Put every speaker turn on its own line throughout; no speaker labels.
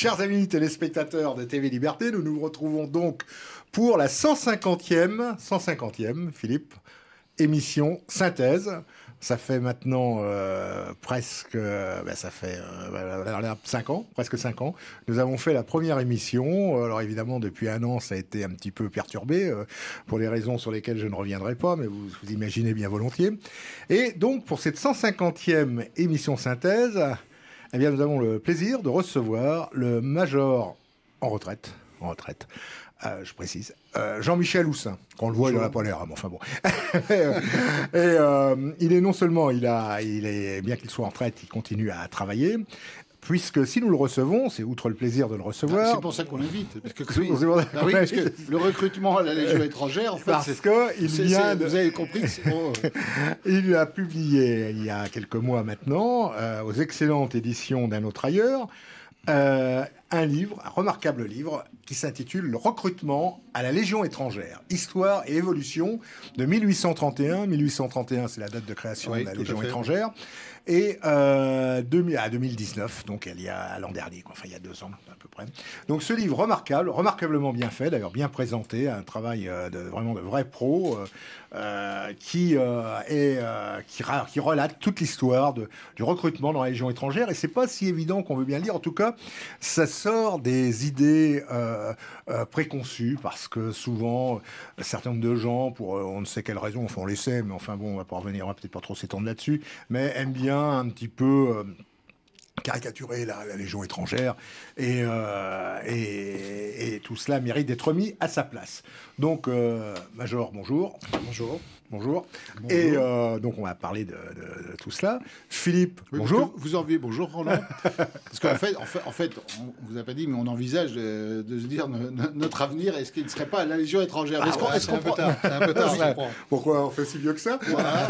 Chers amis téléspectateurs de TV Liberté, nous nous retrouvons donc pour la 150e, Philippe, émission synthèse. Ça fait maintenant presque 5 ans, presque 5 ans. Nous avons fait la première émission. Alors évidemment, depuis un an, ça a été un petit peu perturbé pour des raisons sur lesquelles je ne reviendrai pas, mais vous imaginez bien volontiers. Et donc, pour cette 150e émission synthèse, eh bien, nous avons le plaisir de recevoir le major en retraite, je précise, Jean-Michel Houssin. Quand on le voit, il n'en a pas l'air, mais enfin bon. Et il est non seulement, bien qu'il soit en retraite, il continue à travailler. Puisque si nous le recevons, c'est outre le plaisir de le recevoir.
C'est pour ça qu'on l'invite. Parce que,
parce
que le recrutement à la Légion étrangère, en fait,
parce que vous
avez compris.
Il a publié il y a quelques mois maintenant, aux excellentes éditions d'Un autre ailleurs, un remarquable livre qui s'intitule « Le recrutement à la Légion étrangère. Histoire et évolution de 1831 ». 1831, c'est la date de création de la Légion étrangère. Et à 2019, donc il y a l'an dernier, enfin il y a 2 ans à peu près. Donc ce livre remarquablement bien fait, d'ailleurs bien présenté, un travail vraiment de vrai pro, qui relate toute l'histoire du recrutement dans la Légion étrangère. Et c'est pas si évident qu'on veut bien le lire. En tout cas, ça sort des idées préconçues, parce que souvent, un certain nombre de gens, pour on ne sait quelle raison, enfin on les sait, mais enfin bon, on va va peut-être pas trop s'étendre là-dessus, mais aiment bien un petit peu caricaturer la Légion étrangère, et tout cela mérite d'être mis à sa place. Donc, Major, bonjour.
Bonjour.
Bonjour. Et donc, on va parler de tout cela. Philippe, bonjour.
Vous enviez bonjour, Roland. Parce qu'en fait, on vous a pas dit, mais on envisage de se dire notre avenir, est-ce qu'il ne serait pas à la Légion étrangère?
C'est un peu tard. C'est un peu tard, je crois. Pourquoi on fait si vieux que ça?
Voilà.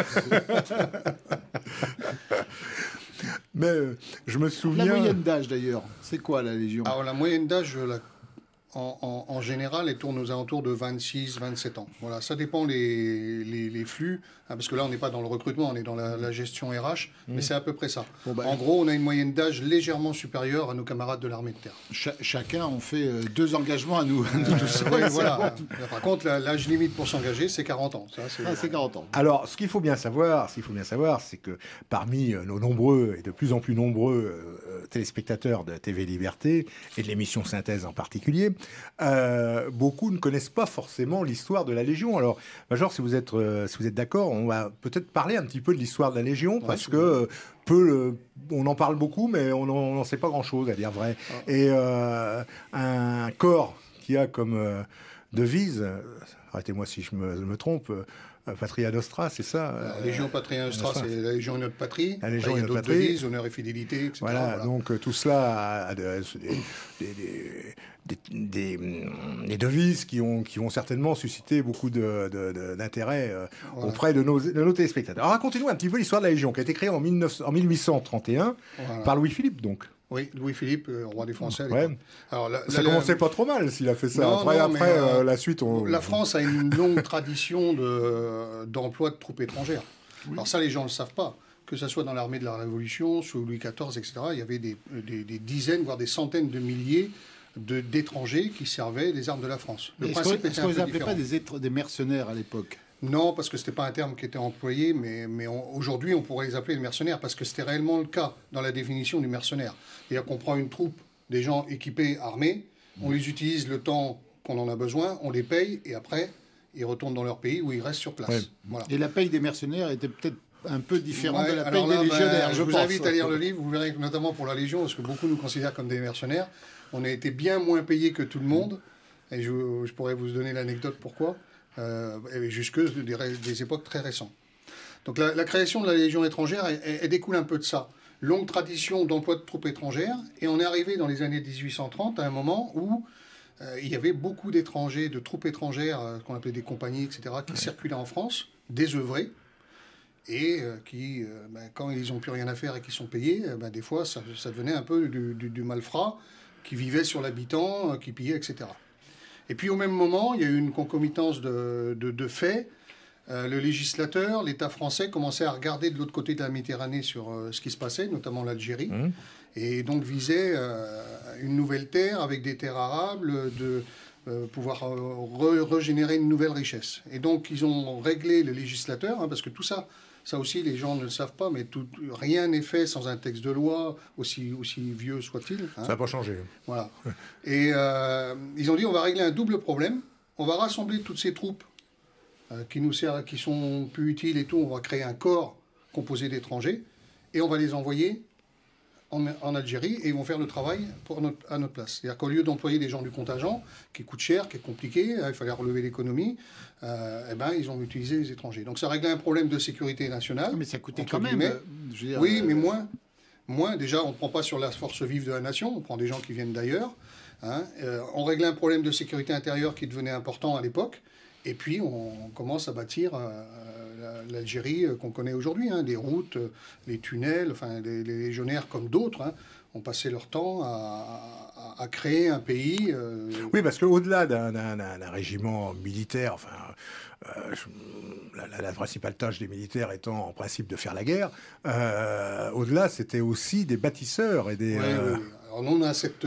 Mais je me souviens...
La moyenne d'âge, d'ailleurs, c'est quoi, la Légion?
Alors, la moyenne d'âge, en général, elle tourne aux alentours de 26-27 ans. Voilà, ça dépend les flux, hein, parce que là, on n'est pas dans le recrutement, on est dans la gestion RH, mais c'est à peu près ça. En gros, on a une moyenne d'âge légèrement supérieure à nos camarades de l'armée de terre.
Chacun, on fait 2 engagements à nous tous.
Oui, voilà. Par contre, l'âge limite pour s'engager, c'est 40 ans.
C'est 40 ans.
Alors, ce qu'il faut bien savoir, c'est que parmi nos nombreux et de plus en plus nombreux téléspectateurs de TV Liberté, et de l'émission Synthèse en particulier, beaucoup ne connaissent pas forcément l'histoire de la Légion. Alors, Major, si vous êtes d'accord, on va peut-être parler un petit peu de l'histoire de la Légion, parce que on en parle beaucoup, mais on n'en sait pas grand-chose, à dire vrai. Et un corps qui a comme devise, arrêtez-moi si je me trompe, Patria Nostra, c'est ça?
Légion Patria Nostra, c'est la Légion est notre patrie.
La Légion est notre patrie.
Devises, honneur et fidélité, etc.
Voilà, donc tout cela a des devises qui ont certainement suscité beaucoup d'intérêt auprès de nos téléspectateurs. Alors racontez-nous un petit peu l'histoire de la Légion, qui a été créée en 1831 par Louis-Philippe, donc.
Oui, Louis-Philippe, roi des Français.
Ouais. Alors, ça commençait pas trop mal s'il a fait ça.
Non,
après la suite...
La France a une longue tradition d'emploi de troupes étrangères. Oui. Alors ça, les gens ne le savent pas. Que ce soit dans l'armée de la Révolution, sous Louis XIV, etc., il y avait des dizaines, voire des centaines de milliers d'étrangers qui servaient les armes de la France.
Est-ce qu'on ne les appelait pas des mercenaires à l'époque?
Non, parce que ce n'était pas un terme qui était employé, mais aujourd'hui, on pourrait les appeler les mercenaires, parce que c'était réellement le cas dans la définition du mercenaire. C'est-à-dire qu'on prend une troupe, des gens équipés, armés, on les utilise le temps qu'on en a besoin, on les paye, et après, ils retournent dans leur pays où ils restent sur place. Ouais.
Voilà. Et la paye des mercenaires était peut-être un peu différente de la paye des légionnaires,
je vous invite à lire le livre, vous verrez que notamment pour la Légion, parce que beaucoup nous considèrent comme des mercenaires, on a été bien moins payés que tout le monde, et je pourrais vous donner l'anecdote pourquoi. Jusque des époques très récentes. Donc la création de la Légion étrangère, elle découle un peu de ça. Longue tradition d'emploi de troupes étrangères, et on est arrivé dans les années 1830 à un moment où il y avait beaucoup d'étrangers, de troupes étrangères, qu'on appelait des compagnies, etc., qui circulaient en France, désœuvrés, et qui, quand ils n'ont plus rien à faire et qu'ils sont payés, des fois ça devenait un peu du malfrat, qui vivait sur l'habitant, qui pillait, etc. Et puis au même moment, il y a eu une concomitance de faits. Le législateur, l'État français, commençait à regarder de l'autre côté de la Méditerranée sur ce qui se passait, notamment l'Algérie. et donc visait une nouvelle terre avec des terres arables, de pouvoir régénérer une nouvelle richesse. Et donc ils ont réglé le législateur, hein, parce que tout ça, ça aussi les gens ne le savent pas, mais rien n'est fait sans un texte de loi, aussi vieux soit-il. Hein.
Ça n'a pas changé.
Voilà. Et ils ont dit on va régler un double problème, on va rassembler toutes ces troupes qui nous servent, qui sont plus utiles et tout, on va créer un corps composé d'étrangers, et on va les envoyer en Algérie, et ils vont faire le travail à notre place. C'est-à-dire qu'au lieu d'employer des gens du contingent, qui coûte cher, qui est compliqué, il fallait relever l'économie, ils ont utilisé les étrangers. Donc ça réglait un problème de sécurité nationale.
Mais ça coûtait quand même.
Je veux dire, oui, mais moins. Déjà, on ne prend pas sur la force vive de la nation, on prend des gens qui viennent d'ailleurs. Hein. On réglait un problème de sécurité intérieure qui devenait important à l'époque. Et puis, on commence à bâtir l'Algérie qu'on connaît aujourd'hui. Hein, des routes, les tunnels, enfin, les légionnaires comme d'autres ont passé leur temps à créer un pays.
Oui, parce qu'au-delà d'un régiment militaire, enfin, la principale tâche des militaires étant en principe de faire la guerre, au-delà, c'était aussi des bâtisseurs et des...
Oui. Alors nous, on a cette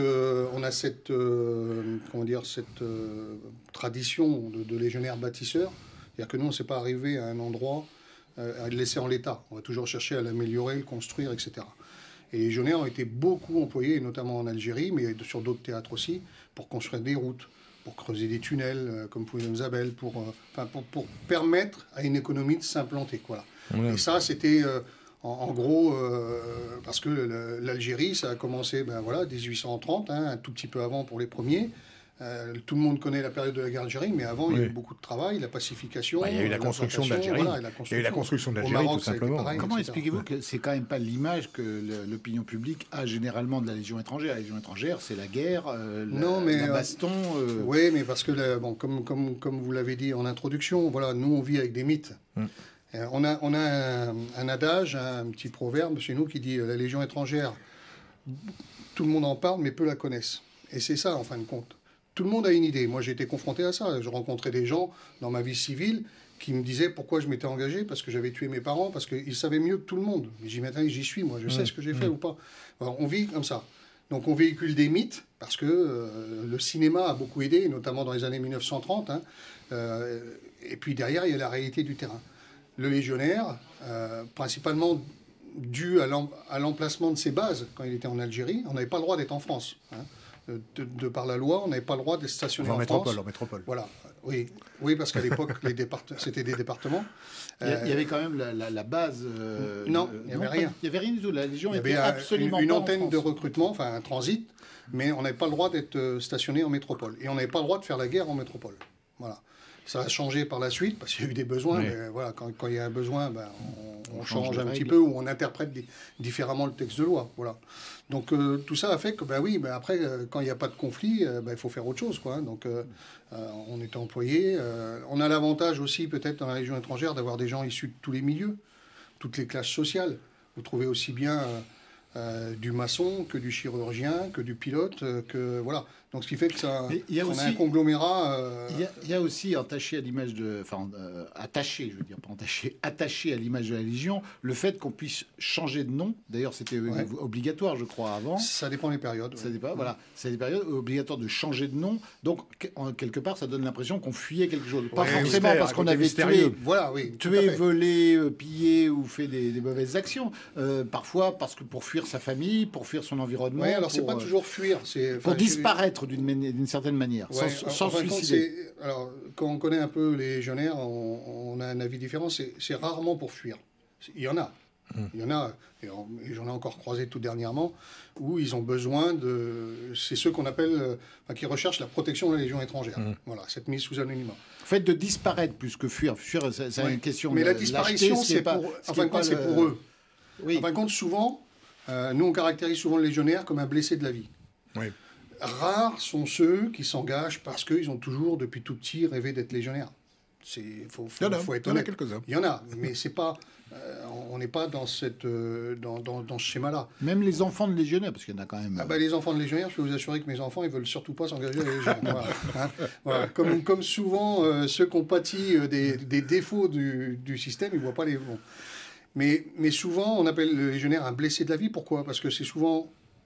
tradition de légionnaires bâtisseurs. C'est-à-dire que nous, on ne s'est pas arrivé à un endroit à le laisser en l'état. On va toujours chercher à l'améliorer, le construire, etc. Et les légionnaires ont été beaucoup employés, notamment en Algérie, mais sur d'autres théâtres aussi, pour construire des routes, pour creuser des tunnels, comme pour Isabelle, pour permettre à une économie de s'implanter. Voilà. Ouais. Et ça, c'était... En gros, parce que l'Algérie, ça a commencé, 1830, un tout petit peu avant pour les premiers. Tout le monde connaît la période de la guerre d'Algérie, mais avant, il y a eu beaucoup de travail, la pacification.
Il y a eu la construction de l'Algérie. Il y a eu la construction de l'Algérie, tout simplement.
Pareil, comment expliquez-vous que c'est quand même pas l'image que l'opinion publique a généralement de la Légion étrangère? La Légion étrangère, c'est la guerre, la baston.
Oui, mais parce que, comme vous l'avez dit en introduction, voilà, nous, on vit avec des mythes. On a un adage, un petit proverbe chez nous qui dit la Légion étrangère, tout le monde en parle, mais peu la connaissent. Et c'est ça, en fin de compte. Tout le monde a une idée. Moi, j'ai été confronté à ça. Je rencontrais des gens dans ma vie civile qui me disaient pourquoi je m'étais engagé, parce que j'avais tué mes parents, parce qu'ils savaient mieux que tout le monde. Mais j'y suis, moi, je sais ce que j'ai fait ou pas. Alors, on vit comme ça. Donc on véhicule des mythes, parce que le cinéma a beaucoup aidé, notamment dans les années 1930. Et puis derrière, il y a la réalité du terrain. Le légionnaire, principalement dû à l'emplacement de ses bases quand il était en Algérie, on n'avait pas le droit d'être en France. De par la loi, on n'avait pas le droit d'être stationné en France.
En métropole.
Voilà. Oui, parce qu'à l'époque, c'était des départements.
Il y avait quand même la base.
Non, il n'y avait rien.
Il n'y avait rien du tout. La Légion
était absolument une antenne de recrutement, enfin un transit, mais on n'avait pas le droit d'être stationné en métropole. Et on n'avait pas le droit de faire la guerre en métropole. Voilà. Ça a changé par la suite, parce qu'il y a eu des besoins. Oui. Mais voilà, quand il y a un besoin, on change un petit peu, ou on interprète différemment le texte de loi. Voilà. Donc tout ça a fait que, après, quand il n'y a pas de conflit, il faut faire autre chose. Quoi, hein. Donc on était employés. On a l'avantage aussi, peut-être, dans la Légion étrangère, d'avoir des gens issus de tous les milieux, toutes les classes sociales. Vous trouvez aussi bien du maçon que du chirurgien, que du pilote, que voilà. Donc ce qui fait que ça, on a un conglomérat.
Il y a aussi attaché à l'image de, attaché, je veux dire, pas attaché à l'image de la Légion, le fait qu'on puisse changer de nom. D'ailleurs, c'était obligatoire, je crois, avant.
Ça dépend des périodes.
Ça dépend, voilà. C'est des périodes obligatoires de changer de nom. Donc quelque part, ça donne l'impression qu'on fuyait quelque chose. Pas forcément parce qu'on avait tué, volé, pillé ou fait des mauvaises actions. Parfois parce que pour fuir sa famille, pour fuir son environnement.
Oui, alors c'est pas toujours fuir, c'est
pour disparaître d'une certaine manière, sans suicider.
Alors, quand on connaît un peu les légionnaires, on a un avis différent. C'est rarement pour fuir. Il y en a. Il y en a, et j'en ai encore croisé tout dernièrement, où ils ont besoin de... C'est ceux qu'on appelle... qui recherchent la protection de la Légion étrangère. Voilà, cette mise sous anonymat.
Le fait de disparaître plus que fuir. Fuir, c'est une question...
Mais la disparition, c'est pour... En fin de compte, c'est pour eux. Oui. En fin de compte, souvent... nous, on caractérise souvent le légionnaire comme un blessé de la vie. Oui. Rares sont ceux qui s'engagent parce qu'ils ont toujours, depuis tout petit, rêvé d'être légionnaire. Il faut être honnête.
Il y en a quelques-uns.
Il y en a, mais c'est pas... on n'est pas dans ce schéma-là.
Même les enfants de légionnaires, parce qu'il y en a quand même...
les enfants de légionnaires, je peux vous assurer que mes enfants, ils veulent surtout pas s'engager à la Légion. Voilà. Comme souvent, ceux qui ont pâti des défauts du système, ils voient pas les bons. Mais souvent, on appelle le légionnaire un blessé de la vie. Pourquoi? Parce que c'est souvent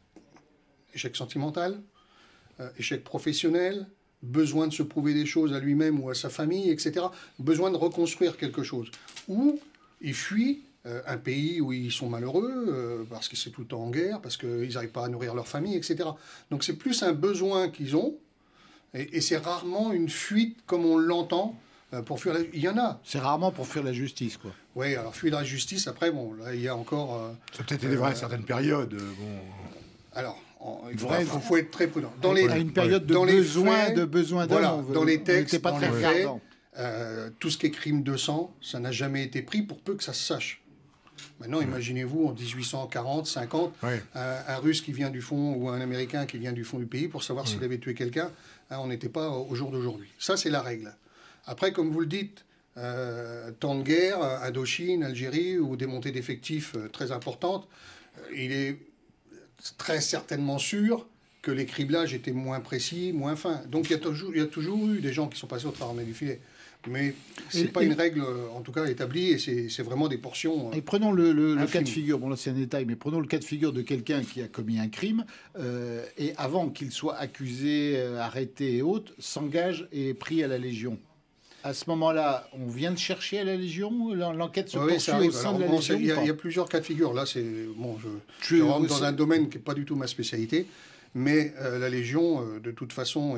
échec sentimental, échec professionnel, besoin de se prouver des choses à lui-même ou à sa famille, etc. Besoin de reconstruire quelque chose. Ou il fuit un pays où ils sont malheureux, parce que c'est tout le temps en guerre, parce qu'ils n'arrivent pas à nourrir leur famille, etc. Donc c'est plus un besoin qu'ils ont, et c'est rarement une fuite comme on l'entend pour fuir la... Il y en a.
C'est rarement pour fuir la justice, quoi.
Oui, alors fuir la justice, après, bon, là, il y a encore...
ça peut-être été vrai à certaines périodes. Bon.
Alors, il faut être très prudent. Dans
à une période de besoin d'homme,
voilà, dans les textes,
pas
dans
très
les faits, tout ce qui est crime de sang, ça n'a jamais été pris pour peu que ça se sache. Maintenant, imaginez-vous, en 1840, 50, un Russe qui vient du fond ou un Américain qui vient du fond du pays pour savoir s'il avait tué quelqu'un, on n'était pas au jour d'aujourd'hui. Ça, c'est la règle. Après, comme vous le dites, temps de guerre, Indochine, Algérie, ou des montées d'effectifs très importantes, il est très certainement sûr que les criblages étaient moins précis, moins fins. Donc il y a toujours eu des gens qui sont passés au travers du filet. Mais ce n'est pas une règle, en tout cas, établie, et c'est vraiment des portions.
Et prenons le cas de figure, bon là c'est un détail, mais prenons le cas de figure de quelqu'un qui a commis un crime, et avant qu'il soit accusé, arrêté et autres, s'engage et est pris à la Légion. À ce moment-là, on vient de chercher à la Légion, l'enquête se poursuit au sein de la Légion.
Il y a plusieurs cas de figure. Là, c'est bon, je rentre dans un domaine qui n'est pas du tout ma spécialité, mais la Légion, de toute façon,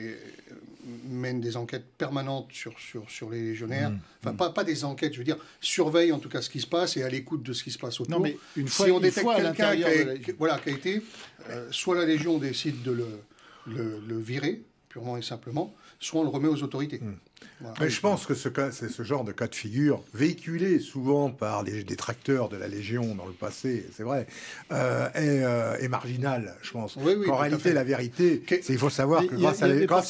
mène des enquêtes permanentes sur les légionnaires. Enfin, pas des enquêtes, je veux dire, surveille en tout cas ce qui se passe et à l'écoute de ce qui se passe autour.
Non, mais
si on détecte quelqu'un qui a été, soit la Légion décide de le virer, purement et simplement, soit on le remet aux autorités. Voilà.
Mais je pense que c'est ce genre de cas de figure, véhiculé souvent par les détracteurs de la Légion dans le passé, c'est vrai, est marginal, je pense. En réalité, la vérité, c'est qu'il faut savoir que grâce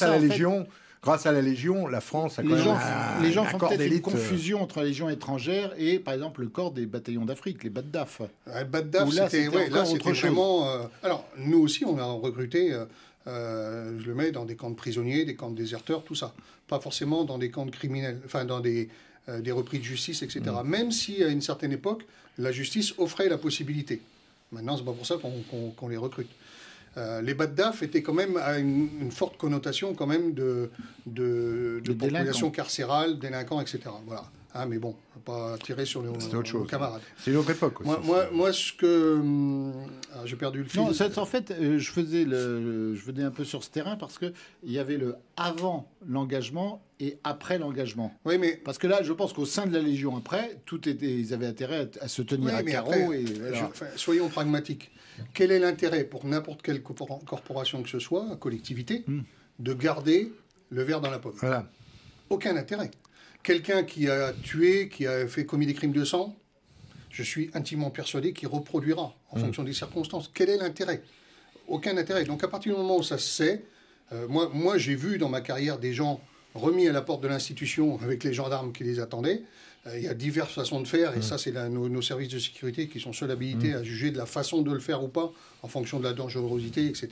à la Légion, la France a quand même
les gens font peut-être une confusion entre la Légion étrangère et, par exemple, le corps des bataillons d'Afrique, les BATDAF.
BATDAF, c'était vraiment... alors, nous aussi, on a recruté... je le mets dans des camps de prisonniers, des camps de déserteurs, tout ça. Pas forcément dans des camps de criminels, enfin dans des repris de justice, etc. Même si à une certaine époque, la justice offrait la possibilité. Maintenant, c'est pas pour ça qu'on les recrute. Les BATDAF étaient quand même à une forte connotation quand même de population carcérale, délinquants, etc. Voilà. Ah, mais bon, on va pas tirer sur nos camarades.
C'est une autre époque aussi.
Moi ce que... j'ai perdu le fil.
Non, en fait, je venais un peu sur ce terrain parce qu'il y avait le avant l'engagement et après l'engagement.
Oui, mais...
Parce que là, je pense qu'au sein de la Légion, après, ils avaient intérêt à se tenir à carreau.
Soyons pragmatiques. Quel est l'intérêt pour n'importe quelle corporation que ce soit, collectivité, de garder le verre dans la pomme?
Voilà.
Aucun intérêt. Quelqu'un qui a tué, qui a commis des crimes de sang, je suis intimement persuadé qu'il reproduira en fonction des circonstances. Quel est l'intérêt? Aucun intérêt. Donc à partir du moment où ça se sait, moi j'ai vu dans ma carrière des gens remis à la porte de l'institution avec les gendarmes qui les attendaient. Il y a diverses façons de faire, et ça c'est nos services de sécurité qui sont seuls habilités à juger de la façon de le faire ou pas, en fonction de la dangerosité, etc.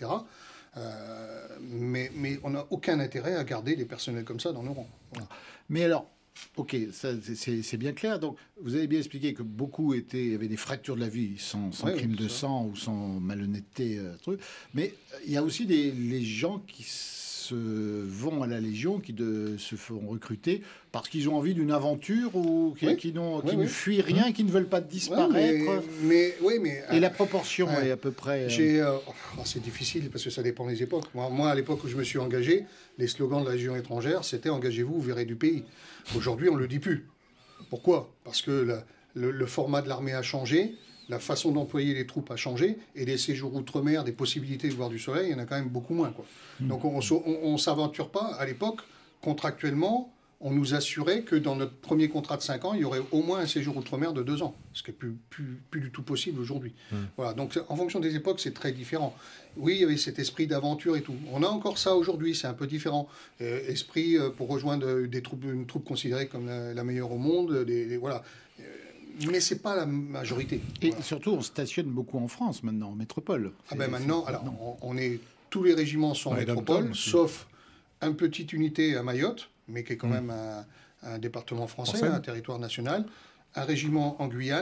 Mais on n'a aucun intérêt à garder des personnels comme ça dans nos rangs. Voilà.
Mais alors, ok, c'est bien clair. Donc, vous avez bien expliqué que beaucoup avaient des fractures de la vie sans crime de sang ou sans malhonnêteté. Mais il y a aussi les gens qui vont à la Légion, qui se font recruter parce qu'ils ont envie d'une aventure ou qui ne fuient rien, qui ne veulent pas disparaître. Et la proportion est à peu près...
c'est difficile parce que ça dépend des époques. Moi, à l'époque où je me suis engagé, les slogans de la Légion étrangère, c'était « Engagez-vous, vous verrez du pays ». Aujourd'hui, on ne le dit plus. Pourquoi? Parce que le format de l'armée a changé, la façon d'employer les troupes a changé, et des séjours outre-mer, des possibilités de voir du soleil, il y en a quand même beaucoup moins, quoi. Donc on ne s'aventure pas. À l'époque, contractuellement, on nous assurait que dans notre premier contrat de 5 ans, il y aurait au moins un séjour outre-mer de 2 ans, ce qui n'est plus du tout possible aujourd'hui. Voilà, donc en fonction des époques, c'est très différent. Oui, il y avait cet esprit d'aventure et tout. On a encore ça aujourd'hui, c'est un peu différent. Esprit pour rejoindre une troupe considérée comme la meilleure au monde, voilà. Mais c'est pas la majorité.
Et surtout, on stationne beaucoup en France maintenant, en métropole.
Maintenant, tous les régiments sont en métropole, sauf une petite unité à Mayotte, mais qui est quand même un département français, un territoire national, un régiment en Guyane,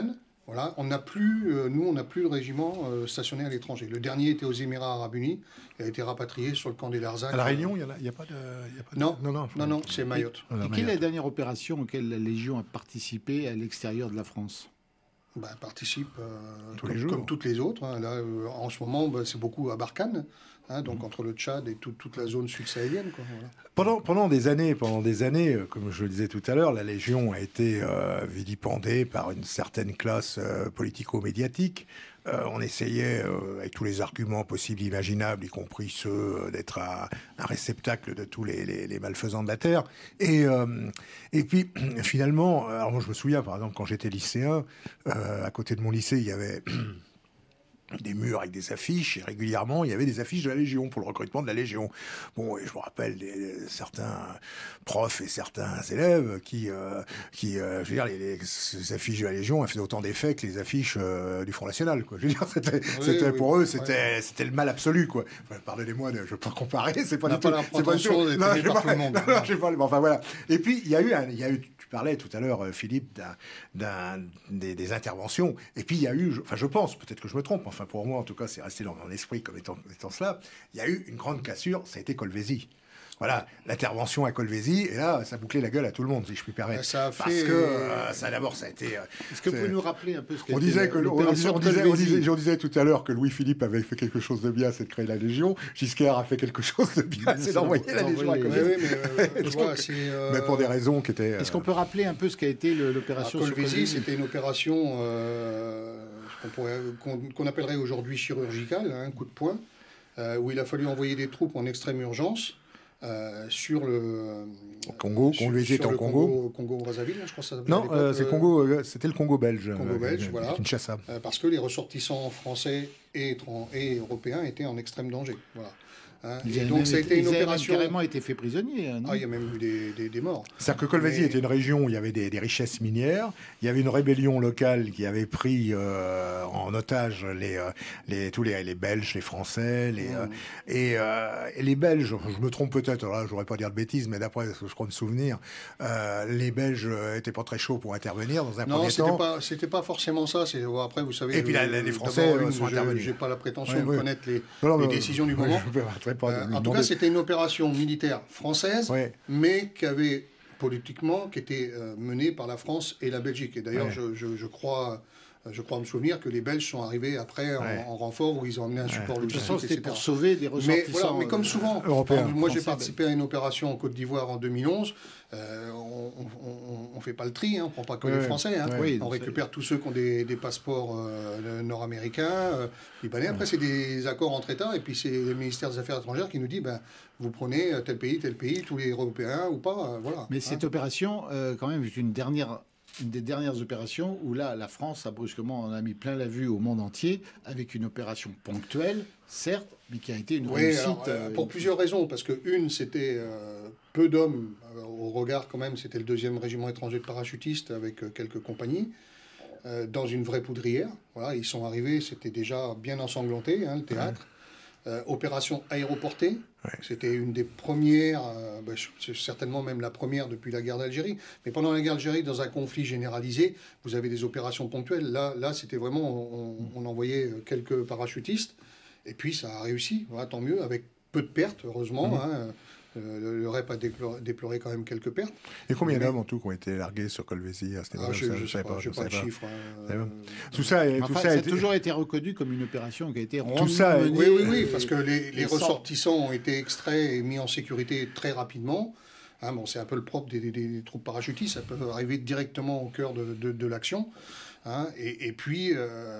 Voilà, on n'a plus, nous, on n'a plus de régiment stationné à l'étranger. Le dernier était aux Émirats Arabes Unis. Il a été rapatrié sur le camp des Larzac.
À La Réunion, il n'y a pas de...
Non, c'est Mayotte.
Et quelle est la dernière opération auquel la Légion a participé à l'extérieur de la France?
Participe
les
comme toutes les autres. Hein. Là, en ce moment, c'est beaucoup à Barkhane, hein, donc entre le Tchad et toute la zone sud-sahélienne.
Voilà. Pendant des années, comme je le disais tout à l'heure, la Légion a été vilipendée par une certaine classe politico-médiatique. On essayait, avec tous les arguments possibles, imaginables, y compris ceux d'être un réceptacle de tous les malfaisants de la Terre. Et puis, finalement, alors moi je me souviens, par exemple, quand j'étais lycéen, à côté de mon lycée, il y avait... des murs avec des affiches, et régulièrement, il y avait des affiches de la Légion, pour le recrutement de la Légion. Bon, et je me rappelle certains profs et certains élèves qui je veux dire, les affiches de la Légion, elles faisaient autant d'effet que les affiches du Front National, quoi. Je veux dire, pour eux, c'était le mal absolu, quoi. Enfin, pardonnez-moi, je ne veux pas comparer, c'est pas du tout... C'est pas du tout... Non, je par tout le monde. Non, je sais pas, enfin, voilà. Et puis, il y a eu, tu parlais tout à l'heure, Philippe, des interventions, et puis il y a eu, je pense, peut-être que je me trompe, enfin pour moi en tout cas c'est resté dans mon esprit comme étant cela, il y a eu une grande cassure, ça a été Colvézi. Voilà, l'intervention à Colvézi, et là, ça bouclait la gueule à tout le monde, si je puis permettre.
Ça
Parce que, d'abord, ça a été...
Est-ce que vous pouvez nous rappeler un peu ce
on disait tout à l'heure que Louis-Philippe avait fait quelque chose de bien, c'est de créer la Légion. Giscard a fait quelque chose de bien, c'est d'envoyer la Légion à Colvézi. Mais pour des raisons qui étaient...
Est-ce qu'on peut rappeler un peu ce qu'a été l'opération sur
Colvézi? C'était une opération qu'on appellerait aujourd'hui chirurgicale, un coup de poing, où il a fallu envoyer des troupes en extrême urgence. Sur le
Congo, Colvézi était en Congo.
Congo-Brazzaville, je crois que ça s'appelait.
Non, c'était le Congo belge.
Voilà.
Kinshasa.
Parce que les ressortissants français et européens étaient en extrême danger. Voilà. Hein,
et donc ça a été une opération. Carrément été fait prisonnier.
Il y a même eu des morts.
C'est-à-dire que Colvézi était une région où il y avait des richesses minières. Il y avait une rébellion locale qui avait pris en otage tous les Belges, les Français, et les Belges. Je me trompe peut-être. Là, j'aurais pas dire de bêtises, mais d'après ce que je crois me souvenir, les Belges étaient pas très chauds pour intervenir dans un premier temps.
Non, c'était pas forcément ça. Après, vous savez.
Et puis les Français sont intervenus.
J'ai pas la prétention de connaître les décisions du moment. En tout cas, c'était une opération militaire française, mais qui avait politiquement, qui était menée par la France et la Belgique. Et d'ailleurs, je crois me souvenir que les Belges sont arrivés après en renfort, où ils ont amené un support logistique,
etc. C'était pour sauver des ressortissants.
Mais comme souvent, moi j'ai participé à une opération en Côte d'Ivoire en 2011. On ne fait pas le tri, on ne prend pas que les Français. On récupère tous ceux qui ont des passeports nord-américains, libanais. Après, c'est des accords entre États, et puis c'est le ministère des Affaires étrangères qui nous dit vous prenez tel pays, tous les Européens ou pas. Voilà.
Mais cette opération, quand même, est une des dernières opérations où là, la France a brusquement en a mis plein la vue au monde entier, avec une opération ponctuelle, certes, mais qui a été une réussite.
Alors, pour plusieurs raisons, parce que c'était peu d'hommes, au regard quand même, c'était le 2e régiment étranger de parachutistes avec quelques compagnies, dans une vraie poudrière. Voilà, ils sont arrivés, c'était déjà bien ensanglanté, le théâtre. Opération aéroportée, c'était une des premières, certainement même la première depuis la guerre d'Algérie. Mais pendant la guerre d'Algérie, dans un conflit généralisé, vous avez des opérations ponctuelles. Là c'était vraiment, on envoyait quelques parachutistes, et puis ça a réussi, voilà, tant mieux, avec peu de pertes, heureusement. Le REP a déploré quand même quelques pertes.
Et combien d'hommes en tout qui ont été largués sur Colvézi à cette époque?
Je ne sais pas, je n'ai pas le chiffre.
Ça a toujours été reconnu comme une opération qui a été rondement menée.
Oui, parce que les ressortissants ont été extraits et mis en sécurité très rapidement. C'est un peu le propre des troupes parachutistes, ça peut arriver directement au cœur de l'action. Et puis,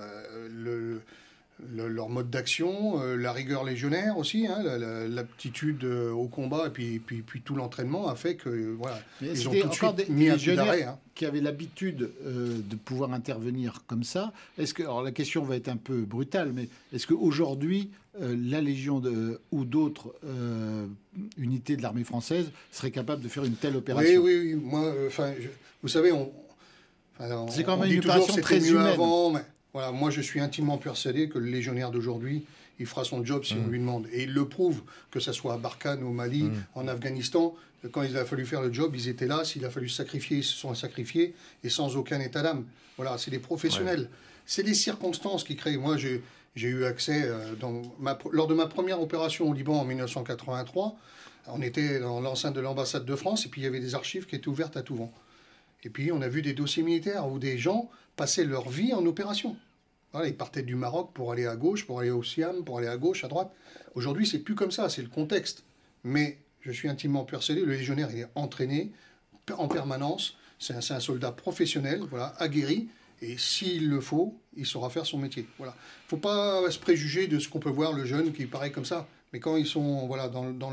leur mode d'action, la rigueur légionnaire aussi, l'aptitude au combat et puis tout l'entraînement a fait que
ils ont tout de suite mis un pied d'arrêt. Qui avaient l'habitude de pouvoir intervenir comme ça. Alors la question va être un peu brutale, mais est-ce qu'aujourd'hui la Légion ou d'autres unités de l'armée française seraient capables de faire une telle opération?
Oui. Moi, vous savez,
c'est quand même une opération très humaine.
Voilà, moi, je suis intimement persuadé que le légionnaire d'aujourd'hui, il fera son job si on lui demande. Et il le prouve, que ce soit à Barkhane, au Mali, en Afghanistan. Quand il a fallu faire le job, ils étaient là. S'il a fallu se sacrifier, ils se sont sacrifiés, et sans aucun état d'âme. Voilà, c'est des professionnels. Ouais. C'est les circonstances qui créent. Moi, j'ai eu accès, lors de ma première opération au Liban en 1983, on était dans l'enceinte de l'ambassade de France, et puis il y avait des archives qui étaient ouvertes à tout vent. Et puis on a vu des dossiers militaires où des gens passaient leur vie en opération. Voilà, ils partaient du Maroc pour aller à gauche, pour aller au Siam, pour aller à gauche, à droite. Aujourd'hui, c'est plus comme ça, c'est le contexte. Mais je suis intimement persuadé, le légionnaire, il est entraîné en permanence. C'est un soldat professionnel, voilà, aguerri. Et s'il le faut, il saura faire son métier. Voilà. Faut pas se préjuger de ce qu'on peut voir, le jeune qui paraît comme ça. Mais quand ils sont voilà, dans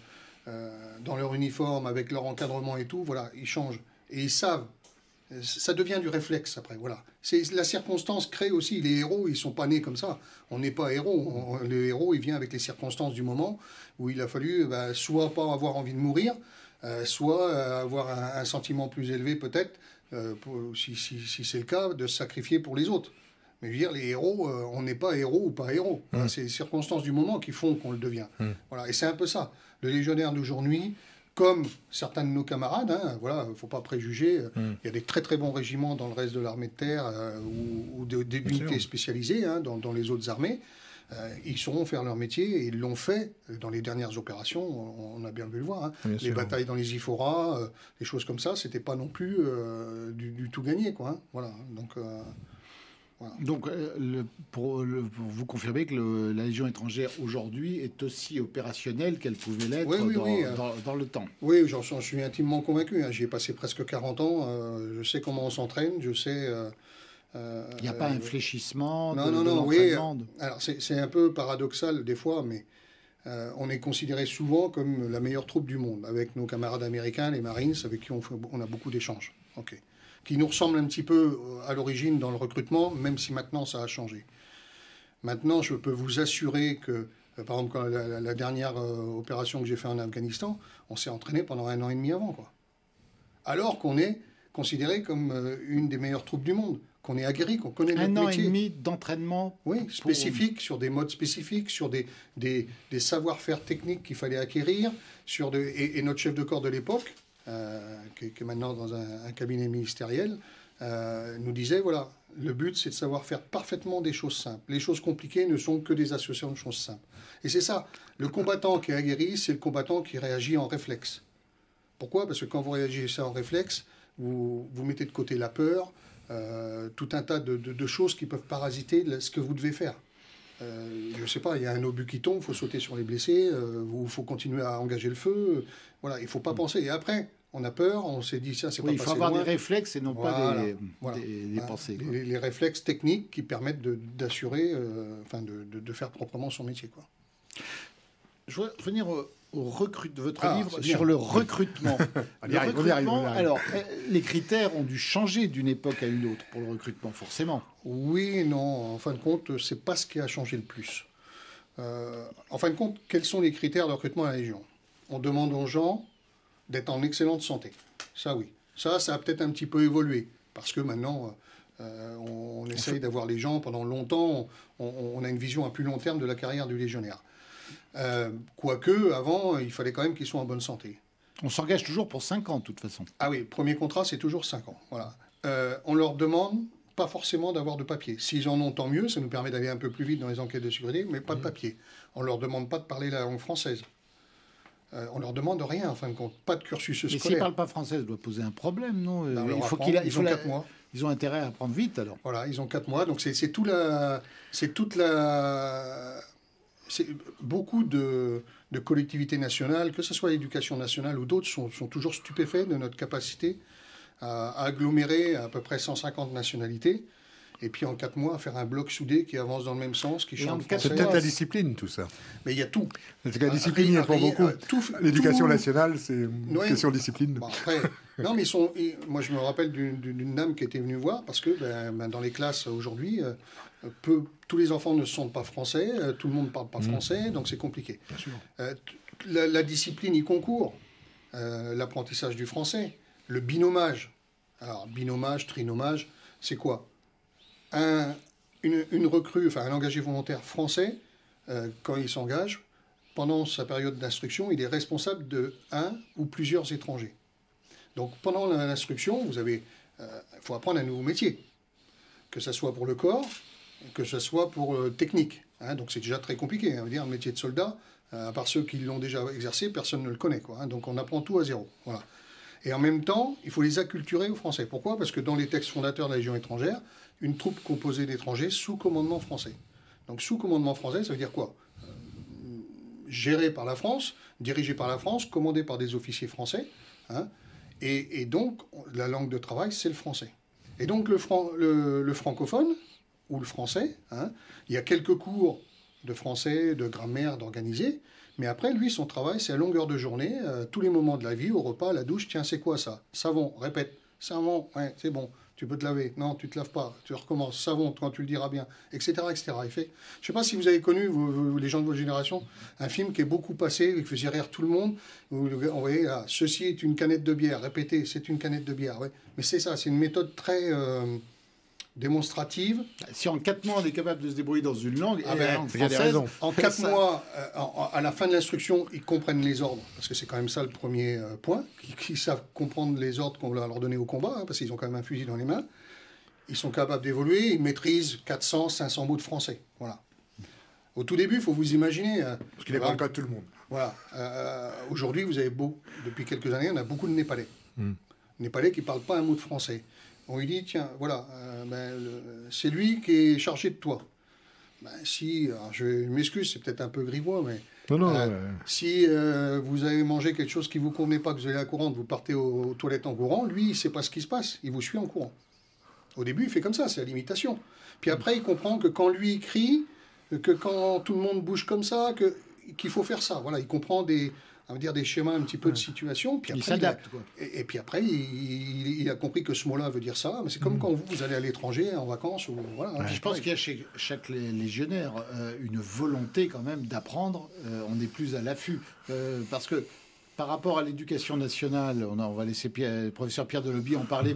leur uniforme, avec leur encadrement et tout, voilà, ils changent. Et ils savent. Ça devient du réflexe après. Voilà. La circonstance crée aussi. Les héros, ils ne sont pas nés comme ça. On n'est pas héros. Le héros, il vient avec les circonstances du moment où il a fallu soit pas avoir envie de mourir, soit avoir un sentiment plus élevé peut-être, si c'est le cas, de se sacrifier pour les autres. Mais je veux dire, les héros, on n'est pas héros ou pas héros. Voilà, c'est les circonstances du moment qui font qu'on le devient. Voilà. Et c'est un peu ça. Le légionnaire d'aujourd'hui, comme certains de nos camarades, hein, voilà, faut pas préjuger. Il y a des très très bons régiments dans le reste de l'armée de terre ou des unités spécialisées hein, dans les autres armées. Ils sauront faire leur métier et ils l'ont fait dans les dernières opérations. On a bien pu le voir. Hein. Les batailles dans les Iphoras, les choses comme ça, c'était pas non plus du tout gagné, quoi. Hein. Voilà. Donc. Voilà.
Donc, pour vous confirmer que la Légion étrangère aujourd'hui est aussi opérationnelle qu'elle pouvait l'être dans le temps.
Oui, j'en suis intimement convaincu. Hein. J'y ai passé presque 40 ans. Je sais comment on s'entraîne. Je sais.
Il n'y a pas un fléchissement
Non, oui. Alors, c'est un peu paradoxal des fois, mais on est considéré souvent comme la meilleure troupe du monde, avec nos camarades américains, les Marines, avec qui on a beaucoup d'échanges. Ok. Qui nous ressemble un petit peu à l'origine dans le recrutement, même si maintenant ça a changé. Maintenant, je peux vous assurer que, par exemple, quand la dernière opération que j'ai faite en Afghanistan, on s'est entraîné pendant 1 an et demi avant, quoi. Alors qu'on est considéré comme une des meilleures troupes du monde, qu'on est aguerri, qu'on connaît notre métier.
1 an et demi d'entraînement.
Oui, spécifique, sur des modes spécifiques, sur des savoir-faire techniques qu'il fallait acquérir, et notre chef de corps de l'époque, qui est maintenant dans un cabinet ministériel, nous disait, voilà, le but c'est de savoir faire parfaitement des choses simples. Les choses compliquées ne sont que des associations de choses simples. Et c'est ça, le combattant qui est aguerri, c'est le combattant qui réagit en réflexe. Pourquoi ? Parce que quand vous réagissez en réflexe, vous mettez de côté la peur, tout un tas de choses qui peuvent parasiter ce que vous devez faire. Je ne sais pas, il y a un obus qui tombe, il faut sauter sur les blessés, il faut continuer à engager le feu. Voilà, il ne faut pas penser. Et après, on a peur, on s'est dit, tiens, c'est pas passé loin.
Il faut avoir des réflexes et non pas des pensées.
Les réflexes techniques qui permettent d'assurer, de faire proprement son métier, quoi.
Je veux revenir au de votre livre sur le recrutement. Alors, les critères ont dû changer d'une époque à une autre pour le recrutement, forcément.
Oui et non. En fin de compte, c'est pas ce qui a changé le plus. En fin de compte, quels sont les critères de recrutement à la Légion ? On demande aux gens d'être en excellente santé. Ça, oui. Ça a peut-être un petit peu évolué. Parce que maintenant, on essaye d'avoir les gens pendant longtemps. On a une vision à plus long terme de la carrière du légionnaire. Quoique, avant, il fallait quand même qu'ils soient en bonne santé.
On s'engage toujours pour 5 ans, de toute façon.
Ah oui, le premier contrat, c'est toujours 5 ans. Voilà. On leur demande pas forcément d'avoir de papier. S'ils en ont, tant mieux. Ça nous permet d'aller un peu plus vite dans les enquêtes de sécurité, mais pas de papier. On leur demande pas de parler la langue française. On leur demande rien, en fin de compte. Pas de cursus scolaire.
Mais s'ils ne parlent pas français, ça doit poser un problème, non ?
Ils ont 4 mois.
Ils ont intérêt à apprendre vite, alors.
Voilà, ils ont 4 mois. Donc, c'est beaucoup de collectivités nationales, que ce soit l'éducation nationale ou d'autres, sont toujours stupéfaits de notre capacité à agglomérer à peu près 150 nationalités. Et puis en 4 mois, faire un bloc soudé qui avance dans le même sens, qui chante français.
C'est peut-être la discipline, tout ça.
Mais il y a tout.
C'est que la discipline, il y a pour beaucoup. L'éducation nationale, c'est une question de discipline.
Bon, après, non, mais moi, je me rappelle d'une dame qui était venue voir, parce que dans les classes aujourd'hui, tous les enfants ne sont pas français, tout le monde ne parle pas français, donc c'est compliqué.
Bien sûr.
La discipline y concourt. L'apprentissage du français, le binomage. Alors, binomage, trinomage, c'est quoi ? Une recrue, enfin un engagé volontaire français, quand il s'engage, pendant sa période d'instruction, il est responsable de un ou plusieurs étrangers. Donc pendant l'instruction, il faut apprendre un nouveau métier, que ce soit pour le corps, que ce soit pour technique. Hein, donc c'est déjà très compliqué. Hein, dire, un métier de soldat, à part ceux qui l'ont déjà exercé, personne ne le connaît. Quoi, hein, donc on apprend tout à zéro. Voilà. Et en même temps, il faut les acculturer aux Français. Pourquoi ? Parce que dans les textes fondateurs de la Légion étrangère, une troupe composée d'étrangers sous commandement français. Donc sous commandement français, ça veut dire quoi ? Géré par la France, dirigé par la France, commandé par des officiers français. Hein, et donc, la langue de travail, c'est le français. Et donc, le francophone, ou le français, hein, il y a quelques cours de français, de grammaire, d'organiser, mais après, lui, son travail, c'est à longueur de journée, tous les moments de la vie, au repas, à la douche, tiens, c'est quoi ça ? Savon, répète, savon, ouais, c'est bon. Tu peux te laver. Non, tu te laves pas. Tu recommences. Savon, quand tu le diras bien, etc., etc. Il fait. Je sais pas si vous avez connu, les gens de votre génération, un film qui est beaucoup passé, qui faisait rire tout le monde. Vous voyez, là, ceci est une canette de bière. Répétez, c'est une canette de bière. Ouais. Mais c'est ça, c'est une méthode très démonstrative.
Si en 4 mois on est capable de se débrouiller dans une langue,
en 4 mois, à la fin de l'instruction, ils comprennent les ordres, parce que c'est quand même ça le premier point, qu'ils savent comprendre les ordres qu'on va leur donner au combat, hein, parce qu'ils ont quand même un fusil dans les mains. Ils sont capables d'évoluer, ils maîtrisent 400, 500 mots de français. Voilà. Au tout début, il faut vous imaginer...
parce qu'il n'est pas le cas de tout le monde.
Voilà. Aujourd'hui, vous avez depuis quelques années, on a beaucoup de Népalais. Népalais qui ne parlent pas un mot de français. On lui dit, tiens, voilà, c'est lui qui est chargé de toi. Si, alors je m'excuse, c'est peut-être un peu grivois, mais si vous avez mangé quelque chose qui ne vous convenait pas, que vous allez à la courante, vous partez aux toilettes en courant, lui, il ne sait pas ce qui se passe, il vous suit en courant. Au début, il fait comme ça, c'est la limitation. Puis après, il comprend que quand lui crie, que quand tout le monde bouge comme ça, qu'il faut faire ça. Voilà, il comprend des schémas un petit peu de situation. Puis après,
il s'adapte.
Et puis après, il a compris que ce mot-là veut dire ça. Mais c'est comme quand vous allez à l'étranger, en vacances. Ou, voilà,
je pense qu'il y a chez chaque légionnaire une volonté quand même d'apprendre. On est plus à l'affût. Parce que par rapport à l'éducation nationale, on va laisser le professeur Pierre Deloby en parler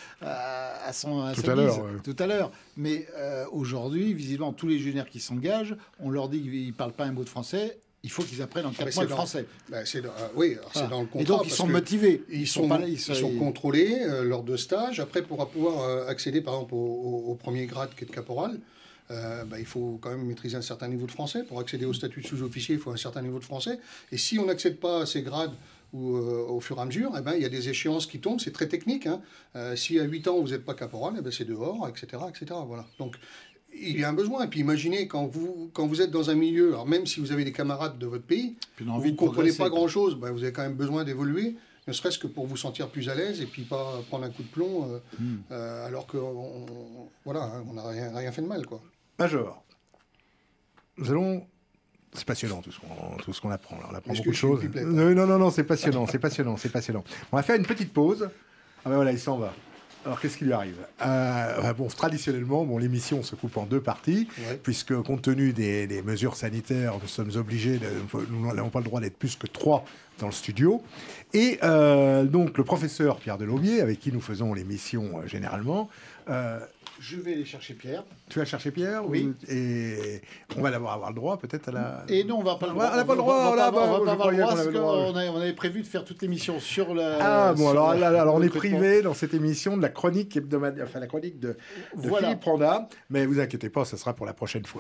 tout à l'heure. Mais aujourd'hui, visiblement, tous les légionnaires qui s'engagent, on leur dit qu'ils ne parlent pas un mot de français. Il faut qu'ils apprennent en 4 mois le français.
C'est dans le contrat.
Et donc, ils sont motivés.
Ils sont contrôlés lors de stages. Après, pour pouvoir accéder, par exemple, au premier grade qui est de caporal, il faut quand même maîtriser un certain niveau de français. Pour accéder au statut de sous-officier, il faut un certain niveau de français. Et si on n'accède pas à ces grades au fur et à mesure, il y a des échéances qui tombent. C'est très technique. Hein. Si à 8 ans, vous n'êtes pas caporal, c'est dehors, etc., etc. Voilà. Donc, il y a un besoin. Et puis imaginez, quand vous êtes dans un milieu, alors même si vous avez des camarades de votre pays, vous ne comprenez pas grand-chose, vous avez quand même besoin d'évoluer, ne serait-ce que pour vous sentir plus à l'aise et puis pas prendre un coup de plomb, alors qu'on n'a rien fait de mal, quoi.
Major, nous allons... C'est passionnant tout ce qu'on apprend. Là. On apprend beaucoup de choses. Non, c'est passionnant, c'est passionnant. On va faire une petite pause. Ah ben voilà, il s'en va. Alors, qu'est-ce qui lui arrive ? Traditionnellement, l'émission se coupe en 2 parties, puisque compte tenu des mesures sanitaires, nous sommes obligés, nous n'avons pas le droit d'être plus que 3 dans le studio. Et donc, le professeur Pierre Delobier, avec qui nous faisons l'émission généralement...
je vais aller chercher Pierre.
Tu vas chercher Pierre ?
Oui.
Et on va avoir le droit, peut-être, à la...
Et non, on va pas le droit.
On n'a pas le droit. On va pas avoir le droit, parce
qu'on avait prévu de faire toute l'émission sur la...
alors on est privé dans cette émission de la chronique hebdomadaire, enfin la chronique de Philippe Randa. Mais vous inquiétez pas, ce sera pour la prochaine fois.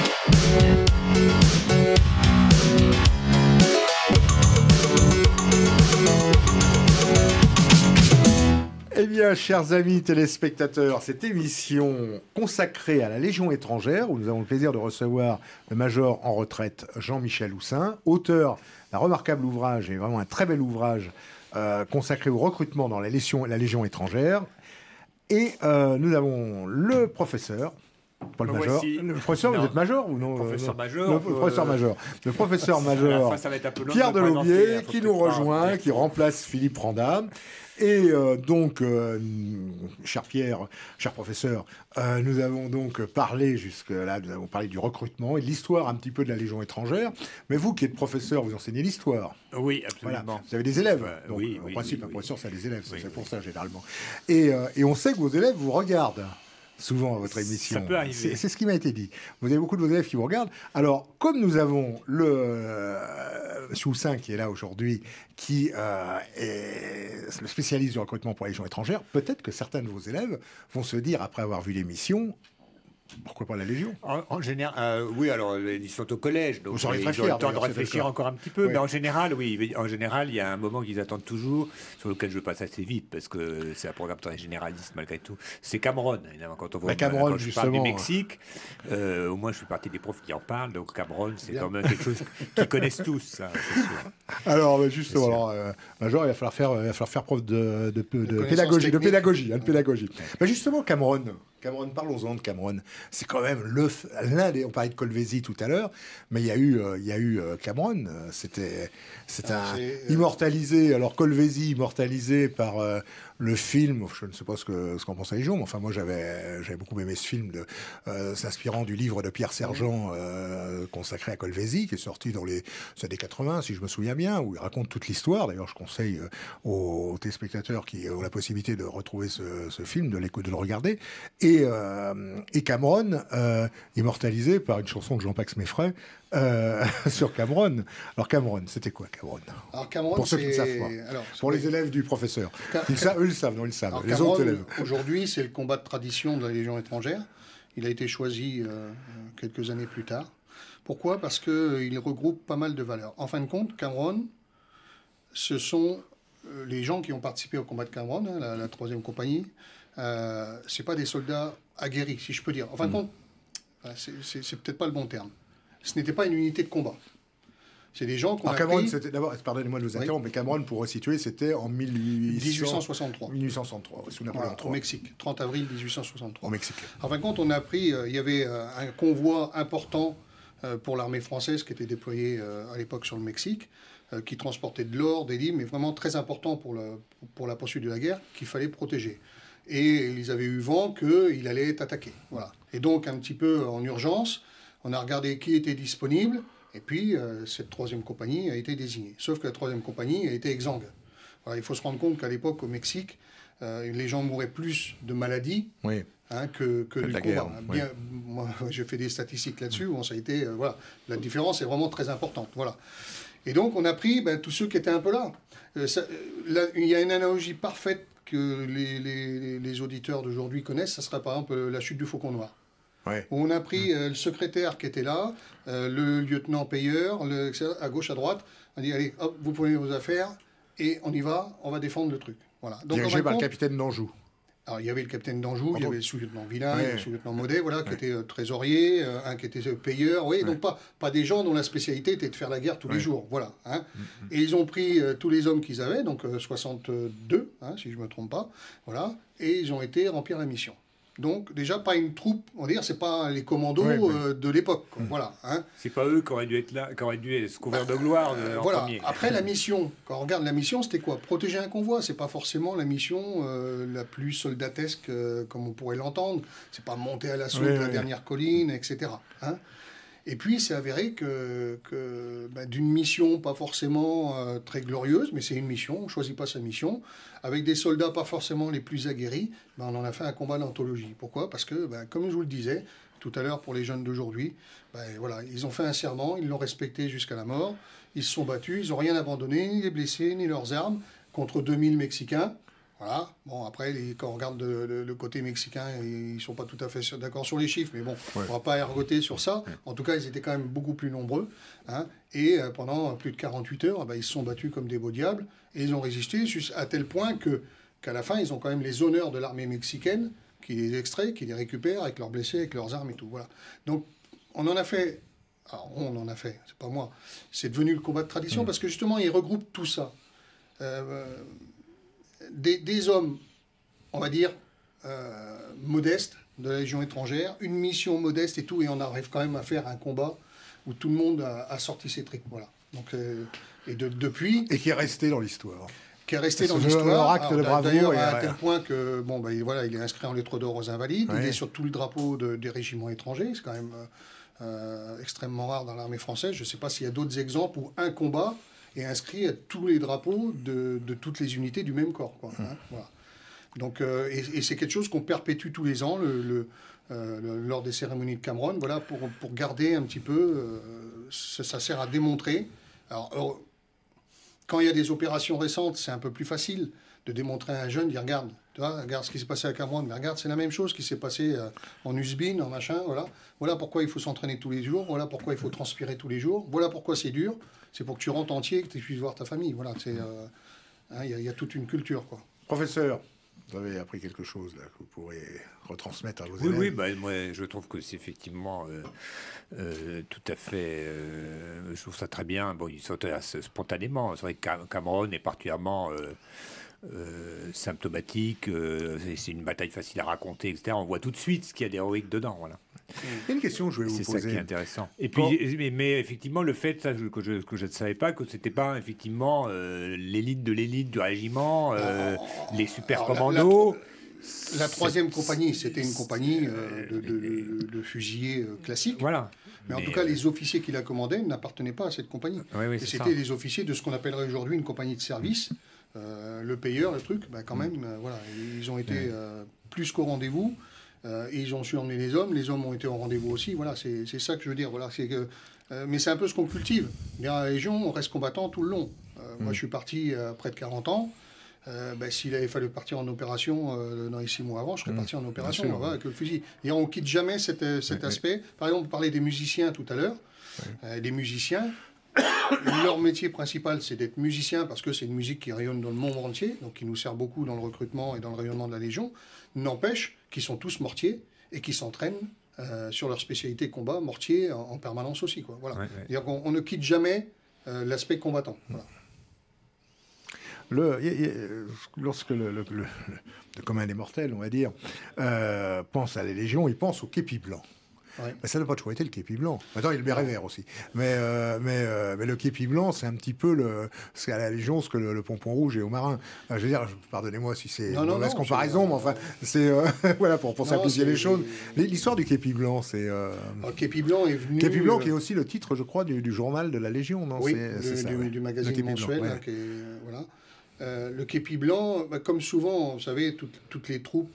Eh bien, chers amis téléspectateurs, cette émission consacrée à la Légion étrangère, où nous avons le plaisir de recevoir le major en retraite Jean-Michel Houssin, auteur d'un remarquable ouvrage, et vraiment un très bel ouvrage, consacré au recrutement dans la Légion étrangère. Et nous avons le professeur... Pas le major. Le professeur, vous êtes major ou non ?
Professeur major.
Le professeur major. Le professeur major Pierre Delobier qui nous rejoint, qui remplace Philippe Randa. Et donc, cher Pierre, cher professeur, nous avons donc parlé jusque-là, nous avons parlé du recrutement et de l'histoire un petit peu de la Légion étrangère. Mais vous qui êtes professeur, vous enseignez l'histoire.
Oui, absolument.
Voilà. Vous avez des élèves. Donc,
oui,
en principe, un professeur, ça a des élèves,
oui,
c'est pour ça généralement. Et on sait que vos élèves vous regardent. souvent à votre émission.
Ça peut arriver.
C'est ce qui m'a été dit. Vous avez beaucoup de vos élèves qui vous regardent. Alors, comme nous avons le Choussin qui est là aujourd'hui, qui est le spécialiste du recrutement pour la Légion étrangère, peut-être que certains de vos élèves vont se dire, après avoir vu l'émission, pourquoi pas la Légion?
En général, oui, alors ils sont au collège, donc
vous serez
ils
très
ont
fiers,
le temps de réfléchir encore un petit peu.
Oui.
Mais en général, oui, en général, il y a un moment qu'ils attendent toujours, sur lequel je passe assez vite, parce que c'est un programme très généraliste malgré tout. C'est Cameroun, évidemment, quand on voit
Cameroun,
quand je parle du
justement.
Mexique, au moins je suis partie des profs qui en parlent, donc Cameroun, c'est quand même quelque chose qu'ils connaissent tous, ça, c'est sûr.
Alors, justement, Major, il va falloir faire preuve de pédagogie, de pédagogie. Mais justement, Cameroun, parlons-en de Cameroun. C'est quand même l'un des. On parlait de Colvézi tout à l'heure, mais il y a eu Cameroun. C'était immortalisé. Alors Colvézi immortalisé par le film. Je ne sais pas ce qu'en pense la Légion, mais enfin moi j'avais beaucoup aimé ce film s'inspirant du livre de Pierre Sergent consacré à Colvézi, qui est sorti dans les années 80, si je me souviens bien, où il raconte toute l'histoire. D'ailleurs, je conseille aux téléspectateurs qui ont la possibilité de retrouver ce film, de le regarder. Et Cameroun, immortalisé par une chanson de Jean-Pax Meffray sur Cameroun. Alors Cameroun, c'était quoi Cameroun?
Alors Cameroun,
pour ceux qui ne savent pas. Pour les élèves du professeur. Eux, ils le savent, non, ils le savent.
Alors,
les
Cameroun,
autres élèves.
Aujourd'hui, c'est le combat de tradition de la Légion étrangère. Il a été choisi quelques années plus tard. Pourquoi? Parce qu'il regroupe pas mal de valeurs. En fin de compte, Cameroun, ce sont les gens qui ont participé au combat de Cameroun, la 3e compagnie. C'est pas des soldats aguerris, si je peux dire. En fin de compte, c'est peut-être pas le bon terme. Ce n'était pas une unité de combat. C'est des gens qu'on a
Cameroun,
pris...
c'était d'abord, pardonnez-moi de vous interrompre, mais Cameroun, pour resituer, c'était en
1863.
1863, sous Napoléon III.
Au Mexique, 30 avril 1863.
Au Mexique.
En fin de compte, on a pris... il y avait un convoi important pour l'armée française qui était déployée à l'époque sur le Mexique, qui transportait de l'or, des livres, mais vraiment très important pour la poursuite de la guerre, qu'il fallait protéger. Et ils avaient eu vent qu'il allait être attaqué. Voilà. Et donc, un petit peu en urgence, on a regardé qui était disponible, et puis cette 3e compagnie a été désignée. Sauf que la 3e compagnie a été exsangue. Voilà, il faut se rendre compte qu'à l'époque, au Mexique, les gens mouraient plus de maladies que du combat.
Guerre,
Moi, j'ai fait des statistiques là-dessus. Bon, ça a été, voilà, la différence est vraiment très importante. Voilà. Et donc, on a pris tous ceux qui étaient un peu là. Il y a une analogie parfaite que les auditeurs d'aujourd'hui connaissent. Ça serait par exemple la chute du Faucon Noir.
Ouais.
Où on a pris le secrétaire qui était là, le lieutenant payeur, à gauche, à droite. On a dit, allez, hop, vous prenez vos affaires et on y va, on va défendre le truc. Voilà. Donc,
dirigé par le capitaine d'Anjou.
Alors, il y avait le capitaine d'Anjou, il y avait le sous-lieutenant Villain, le sous-lieutenant Maudet, voilà, qui était trésorier, un qui était payeur, donc pas des gens dont la spécialité était de faire la guerre tous les jours, voilà. Hein. Et ils ont pris tous les hommes qu'ils avaient, donc 62, si je ne me trompe pas, voilà, et ils ont été remplir la mission. Donc, déjà, pas une troupe, on va dire, c'est pas les commandos de l'époque, voilà. Hein.
C'est pas eux qui auraient dû être là, qui auraient dû se couvrir de gloire en
voilà.
premier.
Après, la mission, quand on regarde la mission, c'était quoi? Protéger un convoi. C'est pas forcément la mission la plus soldatesque comme on pourrait l'entendre. C'est pas monter à l'assaut de la dernière colline, etc. Hein. Et puis, c'est avéré que d'une mission pas forcément très glorieuse, mais c'est une mission, on ne choisit pas sa mission, avec des soldats pas forcément les plus aguerris, on en a fait un combat d'anthologie. Pourquoi? Parce que, comme je vous le disais tout à l'heure pour les jeunes d'aujourd'hui, voilà, ils ont fait un serment, ils l'ont respecté jusqu'à la mort, ils se sont battus, ils n'ont rien abandonné, ni les blessés, ni leurs armes, contre 2000 Mexicains. Voilà. Bon, après, quand on regarde le côté mexicain, ils ne sont pas tout à fait d'accord sur les chiffres, mais bon, on ne va pas ergoter sur ça. En tout cas, ils étaient quand même beaucoup plus nombreux. Hein, et pendant plus de 48 heures, ils se sont battus comme des beaux diables. Et ils ont résisté à tel point qu'à la fin, ils ont quand même les honneurs de l'armée mexicaine qui les extrait, qui les récupère avec leurs blessés, avec leurs armes et tout. Voilà. Donc, on en a fait... Alors, on en a fait, c'est pas moi. C'est devenu le combat de tradition parce que justement, ils regroupent tout ça. Des hommes, on va dire, modestes de la Légion étrangère, une mission modeste et tout, et on arrive quand même à faire un combat où tout le monde a sorti ses tricks. Voilà. Donc, et depuis...
Et qui est resté dans l'histoire.
Qui est resté dans l'histoire.
Acte de bravoure.
D'ailleurs, à tel point que, voilà, il est inscrit en lettres d'or aux Invalides, il est sur tout le drapeau des régiments étrangers, c'est quand même extrêmement rare dans l'armée française. Je ne sais pas s'il y a d'autres exemples où un combat est inscrit à tous les drapeaux de toutes les unités du même corps. Quoi, hein, voilà. Donc, et c'est quelque chose qu'on perpétue tous les ans lors des cérémonies de Cameron, voilà, pour garder un petit peu, ça sert à démontrer. Alors, quand il y a des opérations récentes, c'est un peu plus facile de démontrer à un jeune, dire regarde, tu vois, regarde ce qui s'est passé à Cameron, mais regarde, c'est la même chose qui s'est passé en Usbin, en machin, voilà. Voilà pourquoi il faut s'entraîner tous les jours, voilà pourquoi il faut transpirer tous les jours, voilà pourquoi c'est dur, c'est pour que tu rentres entier, que tu puisses voir ta famille, voilà, il y a toute une culture, quoi.
Professeur, vous avez appris quelque chose là, que vous pourrez retransmettre à vos élèves.
Oui, bah, moi je trouve que c'est effectivement tout à fait. Je trouve ça très bien. Bon, il s'intéresse spontanément. C'est vrai que Cameron est particulièrement symptomatique. C'est une bataille facile à raconter, etc. On voit tout de suite ce qu'il y a d'héroïque dedans. Voilà.
Il y a une question que je vais vous poser.
C'est ça qui est intéressant. Et puis, mais effectivement, le fait ça, que je ne savais pas, que c'était pas effectivement l'élite de l'élite du régiment, les super commandos.
La troisième compagnie, c'était une compagnie de fusiliers classiques.
Voilà.
Mais en tout cas, les officiers qui la commandaient n'appartenaient pas à cette compagnie.
Oui,
et c'était des officiers de ce qu'on appellerait aujourd'hui une compagnie de service. Le payeur, le truc, quand même, voilà, ils ont été plus qu'au rendez-vous. Et ils ont su emmener les hommes ont été au rendez-vous aussi. Voilà, c'est ça que je veux dire. Voilà, mais c'est un peu ce qu'on cultive. Bien, à la Légion, on reste combattant tout le long. Moi, je suis parti près de 40 ans. S'il avait fallu partir en opération dans les 6 mois avant, je serais parti en opération avec le fusil. Et on ne quitte jamais cet aspect. Par exemple, on parlait des musiciens tout à l'heure. Les musiciens, leur métier principal, c'est d'être musicien parce que c'est une musique qui rayonne dans le monde entier, donc qui nous sert beaucoup dans le recrutement et dans le rayonnement de la Légion. N'empêche qu'ils sont tous mortiers et qu'ils s'entraînent sur leur spécialité combat, mortier en permanence aussi, quoi. Voilà. C'est-à-dire qu'on ne quitte jamais l'aspect combattant. Voilà.
Lorsque le commun des mortels, on va dire, pense à la Légion, il pense au képi blanc. Ouais. Mais ça n'a pas toujours été le képi blanc. Maintenant, il y a le béret vert aussi. Mais le képi blanc, c'est un petit peu c'est à la Légion ce que le pompon rouge est au marin. Je veux dire, pardonnez-moi si c'est une mauvaise comparaison, mais enfin, c'est voilà, pour simplifier les choses. L'histoire du képi blanc, c'est...
Le képi blanc est venu...
Képi blanc qui est aussi le titre, je crois, du journal de la Légion, non?
Oui, du magazine mensuel. Blanc, voilà. Le képi blanc, comme souvent, vous savez, toutes les troupes...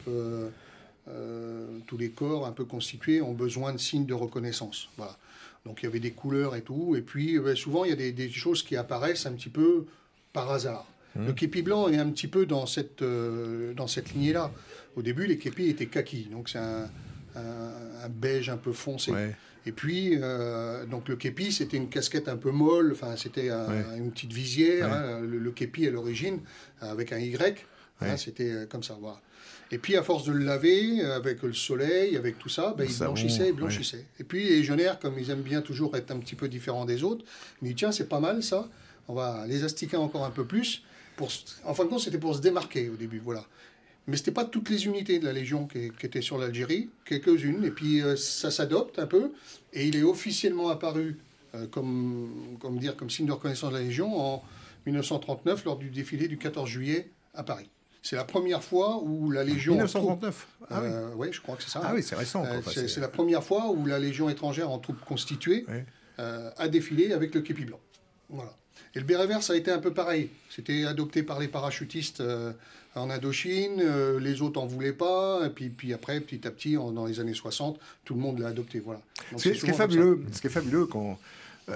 tous les corps un peu constitués ont besoin de signes de reconnaissance. Voilà. Donc il y avait des couleurs et tout. Et puis souvent, il y a des choses qui apparaissent un petit peu par hasard. Le képi blanc est un petit peu dans cette lignée-là. Au début, les képis étaient kaki. Donc c'est un beige un peu foncé. Ouais. Et puis, donc le képi, c'était une casquette un peu molle. Enfin, c'était une petite visière. Ouais. Hein, le képi, à l'origine, avec un Y. Ouais. Hein, c'était comme ça, voilà. Et puis, à force de le laver, avec le soleil, avec tout ça, il blanchissait. Ouais. Et puis, les légionnaires, comme ils aiment bien toujours être un petit peu différents des autres, ils disent, tiens, c'est pas mal ça, on va les astiquer encore un peu plus. En fin de compte, c'était pour se démarquer au début, voilà. Mais ce n'était pas toutes les unités de la Légion qui étaient sur l'Algérie, quelques-unes, et puis ça s'adopte un peu, et il est officiellement apparu comme signe de reconnaissance de la Légion en 1939, lors du défilé du 14 juillet à Paris. C'est la première fois où la Légion...
1939
oui, je crois que c'est ça.
Ah oui, c'est récent.
C'est la première fois où la Légion étrangère en troupes constituées a défilé avec le képi blanc. Voilà. Et le béret vert, ça a été un peu pareil. C'était adopté par les parachutistes en Indochine, les autres n'en voulaient pas, et puis après, petit à petit, dans les années 60, tout le monde l'a adopté. Voilà. Donc,
ce qui est fabuleux quand... je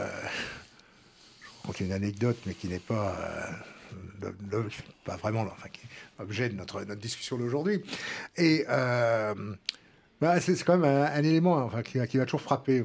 raconte une anecdote, mais qui n'est pas... pas vraiment, enfin, qui est objet de notre discussion d'aujourd'hui. Et c'est quand même un élément enfin, qui va toujours frapper.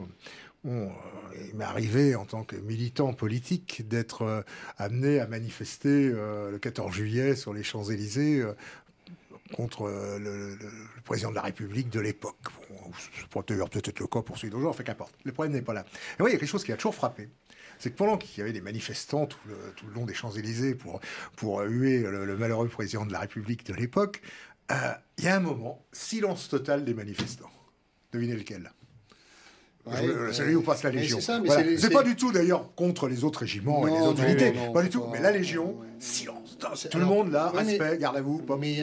Il m'est arrivé, en tant que militant politique, d'être amené à manifester le 14 juillet sur les Champs-Élysées contre le président de la République de l'époque. Bon, c'est peut-être le cas pour celui d'aujourd'hui, enfin qu'importe. Le problème n'est pas là. Et oui, il y a quelque chose qui a toujours frappé. C'est que pendant qu'il y avait des manifestants tout le long des Champs-Élysées pour huer le malheureux président de la République de l'époque, il y a un moment, silence total des manifestants. Devinez lequel? Celui où passe la Légion. C'est pas du tout d'ailleurs contre les autres régiments et les autres unités. Pas du tout. Mais la Légion, silence. Tout le monde là, respect, garde à vous.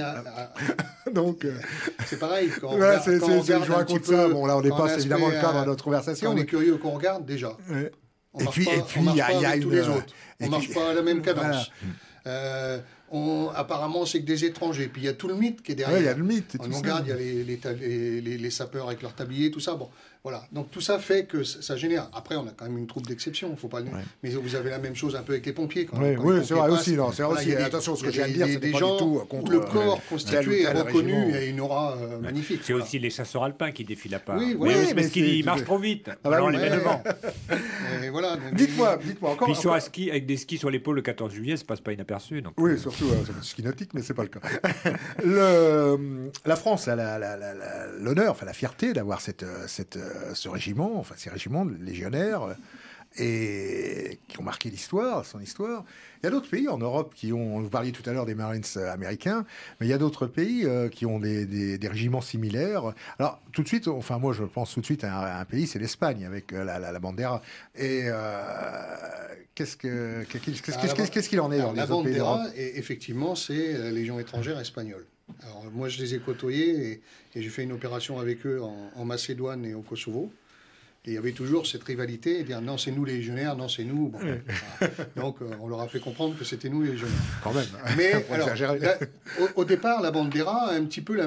Donc,
c'est pareil.
Je raconte ça. Bon, là, on dépasse évidemment le cadre de notre conversation.
Quand on est curieux, qu'on regarde déjà.
Et puis, il y a
tous les autres. On marche pas à la même cadence. apparemment, c'est que des étrangers. Puis il y a tout le mythe qui est derrière.
Oui, il y a le mythe.
On regarde, il y a les sapeurs avec leurs tabliers, tout ça. Bon, voilà. Donc tout ça fait que ça génère. Après, on a quand même une troupe d'exception, faut pas le... Mais vous avez la même chose un peu avec les pompiers.
Oui, c'est vrai aussi. C'est vrai aussi. Attention, ce que je viens de dire, c'est des gens
où le corps constitué est reconnu et une aura magnifique.
C'est aussi les chasseurs alpins qui défilent à part.
Oui,
mais parce qu'ils marchent trop vite. Alors on les met devant.
Dites-moi encore.
Puis sur un ski, avec des skis sur l'épaule le 14 juillet, ça passe pas inaperçu. Donc...
Oui, surtout, c'est du ski nautique, mais c'est pas le cas. La France a l'honneur, la fierté d'avoir ce régiment, ces régiments de légionnaires, et qui ont marqué son histoire. Il y a d'autres pays en Europe qui ont, vous parliez tout à l'heure des Marines américains, mais il y a d'autres pays qui ont des régiments similaires. Alors, tout de suite, moi je pense tout de suite à un pays, c'est l'Espagne, avec la bandera. Et qu'est-ce qu'il en est dans les autres pays d'Europe ?
La bandera, effectivement, c'est la Légion étrangère espagnole. Alors, moi, je les ai côtoyés et j'ai fait une opération avec eux en Macédoine et au Kosovo. Et il y avait toujours cette rivalité, et dire non, c'est nous les légionnaires, non, c'est nous. Bon, donc, on leur a fait comprendre que c'était nous les légionnaires.
Quand même.
Mais alors, au départ, la bandera a un petit peu les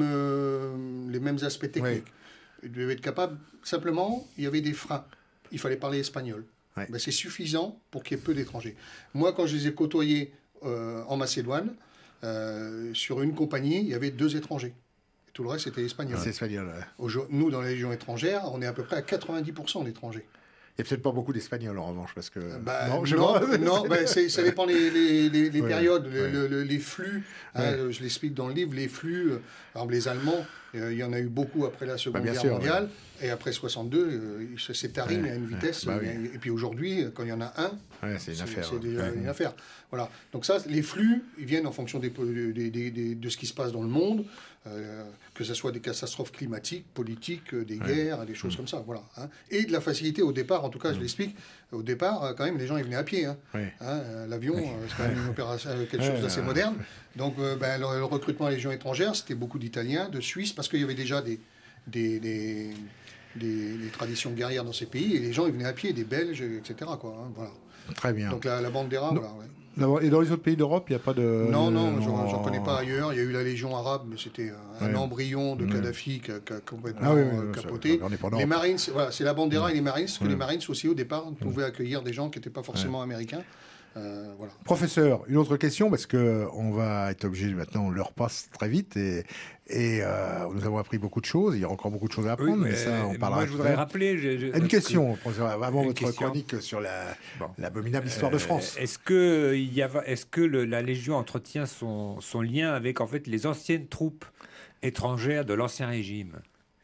mêmes aspects techniques. Il devait être capable, simplement, il y avait des freins. Il fallait parler espagnol. Ben, c'est suffisant pour qu'il y ait peu d'étrangers. Moi, quand je les ai côtoyés en Macédoine, sur une compagnie, il y avait 2 étrangers. Tout le reste, c'était espagnol.
C'est espagnol,
Nous, dans la Légion étrangère, on est à peu près à 90% d'étrangers.
Il n'y a peut-être pas beaucoup d'espagnols, en revanche, parce que...
non, ça dépend les périodes, les flux. Je l'explique dans le livre, les flux. Par exemple, les Allemands, il y en a eu beaucoup après la Seconde Guerre mondiale. Et après 62, c'est tari, mais à une vitesse. Et puis aujourd'hui, quand il y en a un,
c'est une affaire.
C'est déjà une affaire. Voilà. Donc ça, les flux, ils viennent en fonction de ce qui se passe dans le monde, que ce soit des catastrophes climatiques, politiques, des guerres, des choses comme ça. Voilà. Et de la facilité au départ, en tout cas, je l'explique. Au départ, quand même, les gens, ils venaient à pied. L'avion, c'est quand même une opération, quelque chose d'assez moderne. Donc, le recrutement à la Légion étrangère, c'était beaucoup d'Italiens, de Suisses, parce qu'il y avait déjà des traditions guerrières dans ces pays, et les gens ils venaient à pied, des Belges, etc. Voilà.
Très bien.
Donc la bandera, voilà.
Et dans les autres pays d'Europe, il n'y a pas de...
Non, j'en connais pas ailleurs. Il y a eu la Légion arabe, mais c'était un embryon de Kadhafi qui a complètement capoté. Les Marines, voilà, c'est la bandera et les Marines, parce que les Marines aussi au départ pouvaient accueillir des gens qui n'étaient pas forcément américains. Voilà.
Professeur, une autre question, parce qu'on va être obligé maintenant, l'heure passe très vite et nous avons appris beaucoup de choses, il y a encore beaucoup de choses à apprendre, mais ça on parlera.
Moi je voudrais rappeler...
Une question, avant votre chronique sur l'abominable histoire de France.
Est-ce que la Légion entretient son lien avec en fait les anciennes troupes étrangères de l'Ancien Régime ?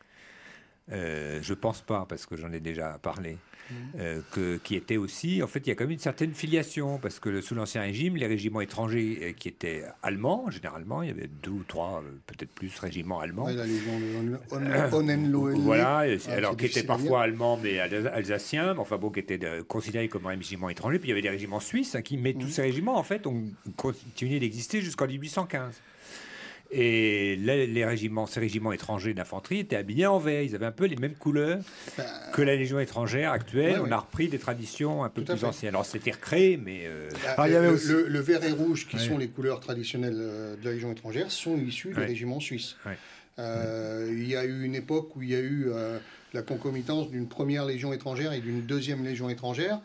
Je pense pas, parce que j'en ai déjà parlé. Qui était aussi, en fait, il y a quand même une certaine filiation, parce que sous l'Ancien Régime, les régiments étrangers qui étaient allemands, généralement, il y avait 2 ou 3, peut-être plus, régiments allemands.
La Légion de Hohenlohe.
Voilà, alors qui étaient parfois allemands, mais alsaciens, mais enfin bon, qui étaient considérés comme un régiment étranger. Puis il y avait des régiments suisses, mais tous ces régiments, en fait, ont continué d'exister jusqu'en 1815. Et ces régiments étrangers d'infanterie étaient habillés en vert. Ils avaient un peu les mêmes couleurs que la Légion étrangère actuelle. On a repris des traditions un peu plus anciennes. Alors c'était recréé, mais...
il y avait aussi... le vert et rouge, qui sont les couleurs traditionnelles de la Légion étrangère, sont issus des régiments suisses. Il y a eu une époque où il y a eu la concomitance d'une première Légion étrangère et d'une deuxième Légion étrangère.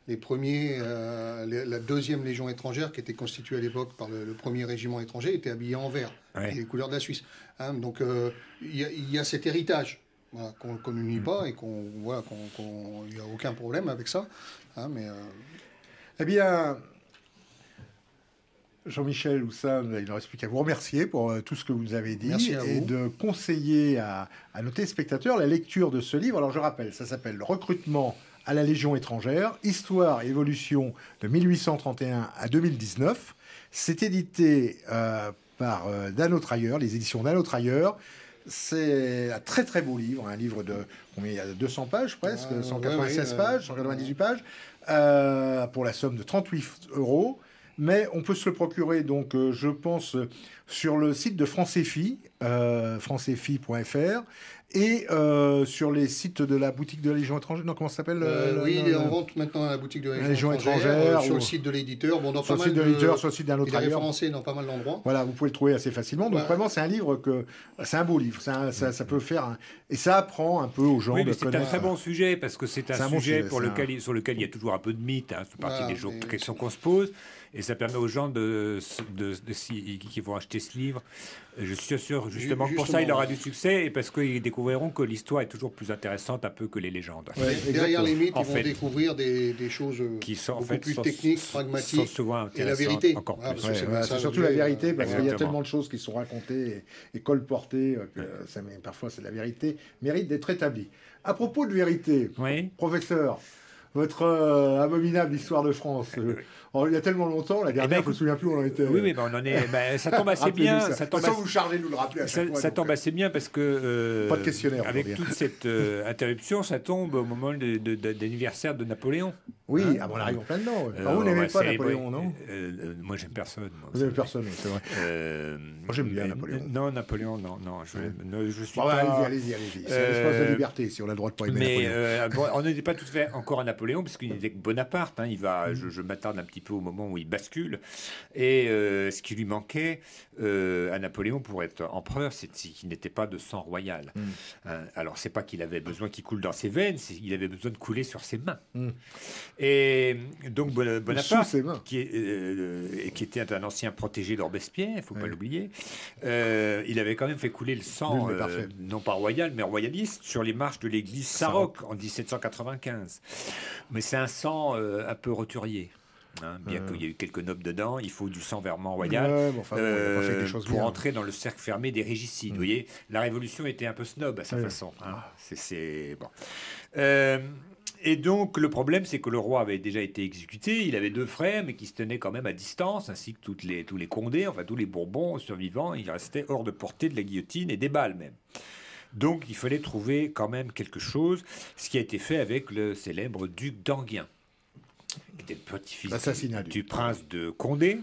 La deuxième Légion étrangère, qui était constituée à l'époque par le premier régiment étranger, était habillée en vert, les couleurs de la Suisse. Donc il y a cet héritage qu'on n'unit pas et qu'il n'y a aucun problème avec ça.
Eh bien, Jean-Michel Houssam, il ne reste plus qu'à vous remercier pour tout ce que vous nous avez dit et de conseiller à nos téléspectateurs la lecture de ce livre. Alors je rappelle, ça s'appelle « Le recrutement à la Légion étrangère, histoire et évolution de 1831 à 2019. C'est édité par Dano-Trailleur, les éditions Dano-Trailleur. C'est un très très beau livre, un livre de combien, il y a 200 pages presque, 196 pages, 198 pages, pour la somme de 38 €. mais on peut se le procurer, donc je pense, sur le site de France-EFI, francefi.fr, et sur les sites de la boutique de la Légion étrangère. Non, comment ça s'appelle
Oui, il est en vente maintenant à la boutique de la Légion étrangère, sur le site de l'éditeur. Bon,
sur le site de l'éditeur, sur le site d'un autre
ailleurs. Il est référencé dans pas mal d'endroits.
Voilà, vous pouvez le trouver assez facilement. Donc vraiment, c'est un livre c'est un beau livre. Ça peut faire et ça apprend un peu aux gens.
Oui, mais c'est un très bon sujet parce que c'est un sujet sur lequel il y a toujours un peu de mythe. Ça fait partie des questions qu'on se pose. Et ça permet aux gens qui vont acheter ce livre. Je suis sûr, justement, pour ça, il aura du succès et parce qu'ils découvriront que l'histoire est toujours plus intéressante un peu que les légendes.
Ouais, derrière les mythes, ils vont découvrir des choses
qui sont
beaucoup plus techniques, pragmatiques.
Et la vérité. Encore plus. C'est surtout la vérité, parce qu'il y a tellement de choses qui sont racontées et colportées que parfois, c'est la vérité, mérite d'être établie. À propos de vérité, professeur, votre abominable histoire de France. Il y a tellement longtemps, la dernière, je ne me souviens plus où on en était.
Oui, mais on en est. Ça tombe assez bien.
Ça tombe vous chargez de nous le rappeler à chaque fois.
Ça tombe assez bien parce que.
Pas de questionnaire.
Avec toute cette interruption, ça tombe au moment d'anniversaire de Napoléon.
Oui, on arrive en plein dedans. Vous n'aimez pas Napoléon, non?
Moi, j'aime personne.
Vous n'aimez personne, c'est vrai. Moi, j'aime bien Napoléon.
Non, Napoléon, non. Je suis
pas. Allez-y. C'est un espace de liberté, si on a le droit de pas aimer
Napoléon. On n'était pas tout à fait encore à Napoléon, puisqu'il était que Bonaparte. Je m'attarde un petit peu au moment où il bascule. Et ce qui lui manquait à Napoléon pour être empereur, c'est qu'il n'était pas de sang royal. Alors, c'est pas qu'il avait besoin qu'il coule dans ses veines, c'est qu'il avait besoin de couler sur ses mains. Et donc, Bonaparte, qui était un ancien protégé de Robespierre, il ne faut pas l'oublier, il avait quand même fait couler le sang, non pas royal, mais royaliste, sur les marches de l'église Saint-Roch en 1795. Mais c'est un sang un peu roturier. Bien qu'il y ait eu quelques nobles dedans, il faut du sang vraiment royal pour entrer dans le cercle fermé des régicides. Vous voyez, la Révolution était un peu snob à sa façon. C'est bon. Et donc, le problème, c'est que le roi avait déjà été exécuté. Il avait 2 frères, mais qui se tenaient quand même à distance, ainsi que tous les Condés, enfin tous les Bourbons survivants. Ils restaient hors de portée de la guillotine et des balles même. Donc, il fallait trouver quand même quelque chose, ce qui a été fait avec le célèbre duc d'Enghien, qui était le petit-fils du prince de Condé,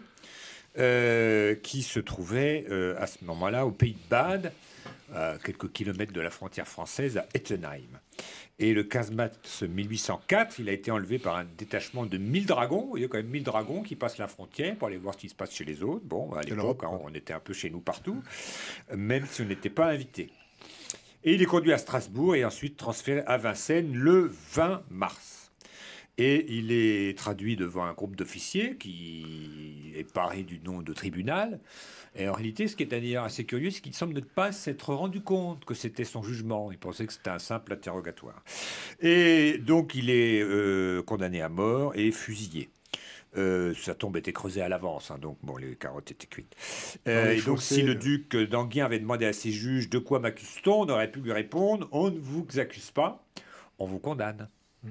qui se trouvait à ce moment-là au pays de Bade, à quelques kilomètres de la frontière française, à Ettenheim. Et le 15 mars 1804, il a été enlevé par un détachement de 1000 dragons. Il y a quand même 1000 dragons qui passent la frontière pour aller voir ce qui se passe chez les autres. Bon, à l'époque, on était un peu chez nous partout, même si on n'était pas invités. Et il est conduit à Strasbourg et ensuite transféré à Vincennes le 20 mars. Et il est traduit devant un groupe d'officiers qui est paré du nom de tribunal. Et en réalité, ce qui est d'ailleurs assez curieux, c'est qu'il semble ne pas s'être rendu compte que c'était son jugement. Il pensait que c'était un simple interrogatoire. Et donc, il est condamné à mort et fusillé. Sa tombe était creusée à l'avance, donc bon, les carottes étaient cuites. Et donc, si le duc d'Enghien avait demandé à ses juges de quoi m'accuse-t-on, on aurait pu lui répondre on ne vous accuse pas, on vous condamne.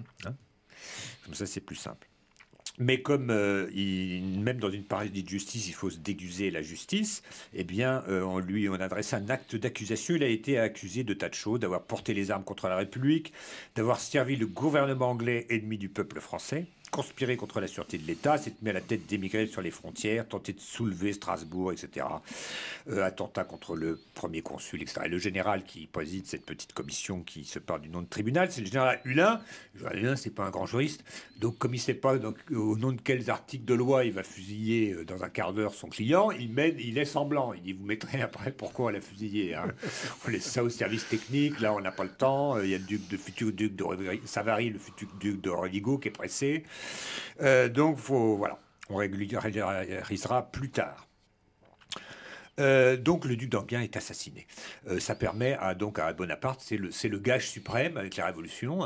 Comme ça, c'est plus simple. Mais comme même dans une parodie de justice, il faut se déguiser la justice, eh bien, on adresse un acte d'accusation. Il a été accusé de tas de choses, d'avoir porté les armes contre la République, d'avoir servi le gouvernement anglais ennemi du peuple français, conspiré contre la sûreté de l'État, s'est mis à la tête d'émigrés sur les frontières, tenté de soulever Strasbourg, etc. Attentat contre le premier consul, etc. Et le général qui préside cette petite commission qui se parle du nom de tribunal, c'est le général Hulin. Le général Hulin, c'est pas un grand juriste. Donc, comme il ne sait pas au nom de quels articles de loi il va fusiller dans un quart d'heure son client, il laisse semblant. Il dit, vous mettrez après pourquoi on l'a fusillé. On laisse ça au service technique. Là, on n'a pas le temps. Il y a le futur duc de Savary, le futur duc de Rovigo qui est pressé. Donc, voilà, on régularisera plus tard. Donc, le duc d'Enghien est assassiné. Ça permet à Bonaparte, c'est le gage suprême avec la Révolution.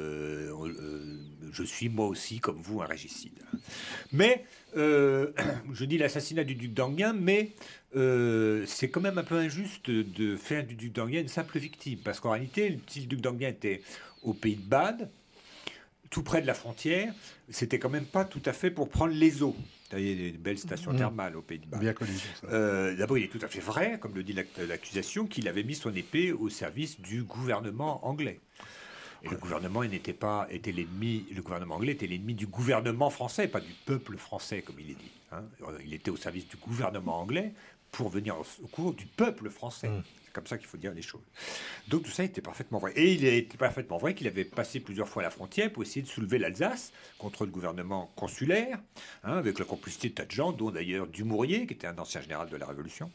Je suis moi aussi, comme vous, un régicide. Mais, je dis l'assassinat du duc d'Enghien, mais c'est quand même un peu injuste de faire du duc d'Enghien une simple victime. Parce qu'en réalité, si le duc d'Enghien était au pays de Bade, tout près de la frontière, c'était quand même pas tout à fait pour prendre les eaux. Il y a des belles stations thermales au Pays de Bade.
Bien connu.
D'abord, il est tout à fait vrai, comme le dit l'accusation, qu'il avait mis son épée au service du gouvernement anglais. Et le gouvernement était l'ennemi. Le gouvernement anglais était l'ennemi du gouvernement français, pas du peuple français, comme il est dit. Hein. Il était au service du gouvernement anglais pour venir au secours du peuple français. C'est comme ça qu'il faut dire les choses. Donc tout ça était parfaitement vrai. Et il était parfaitement vrai qu'il avait passé plusieurs fois la frontière pour essayer de soulever l'Alsace contre le gouvernement consulaire, hein, avec la complicité de tas de gens, dont d'ailleurs Dumouriez, qui était un ancien général de la Révolution.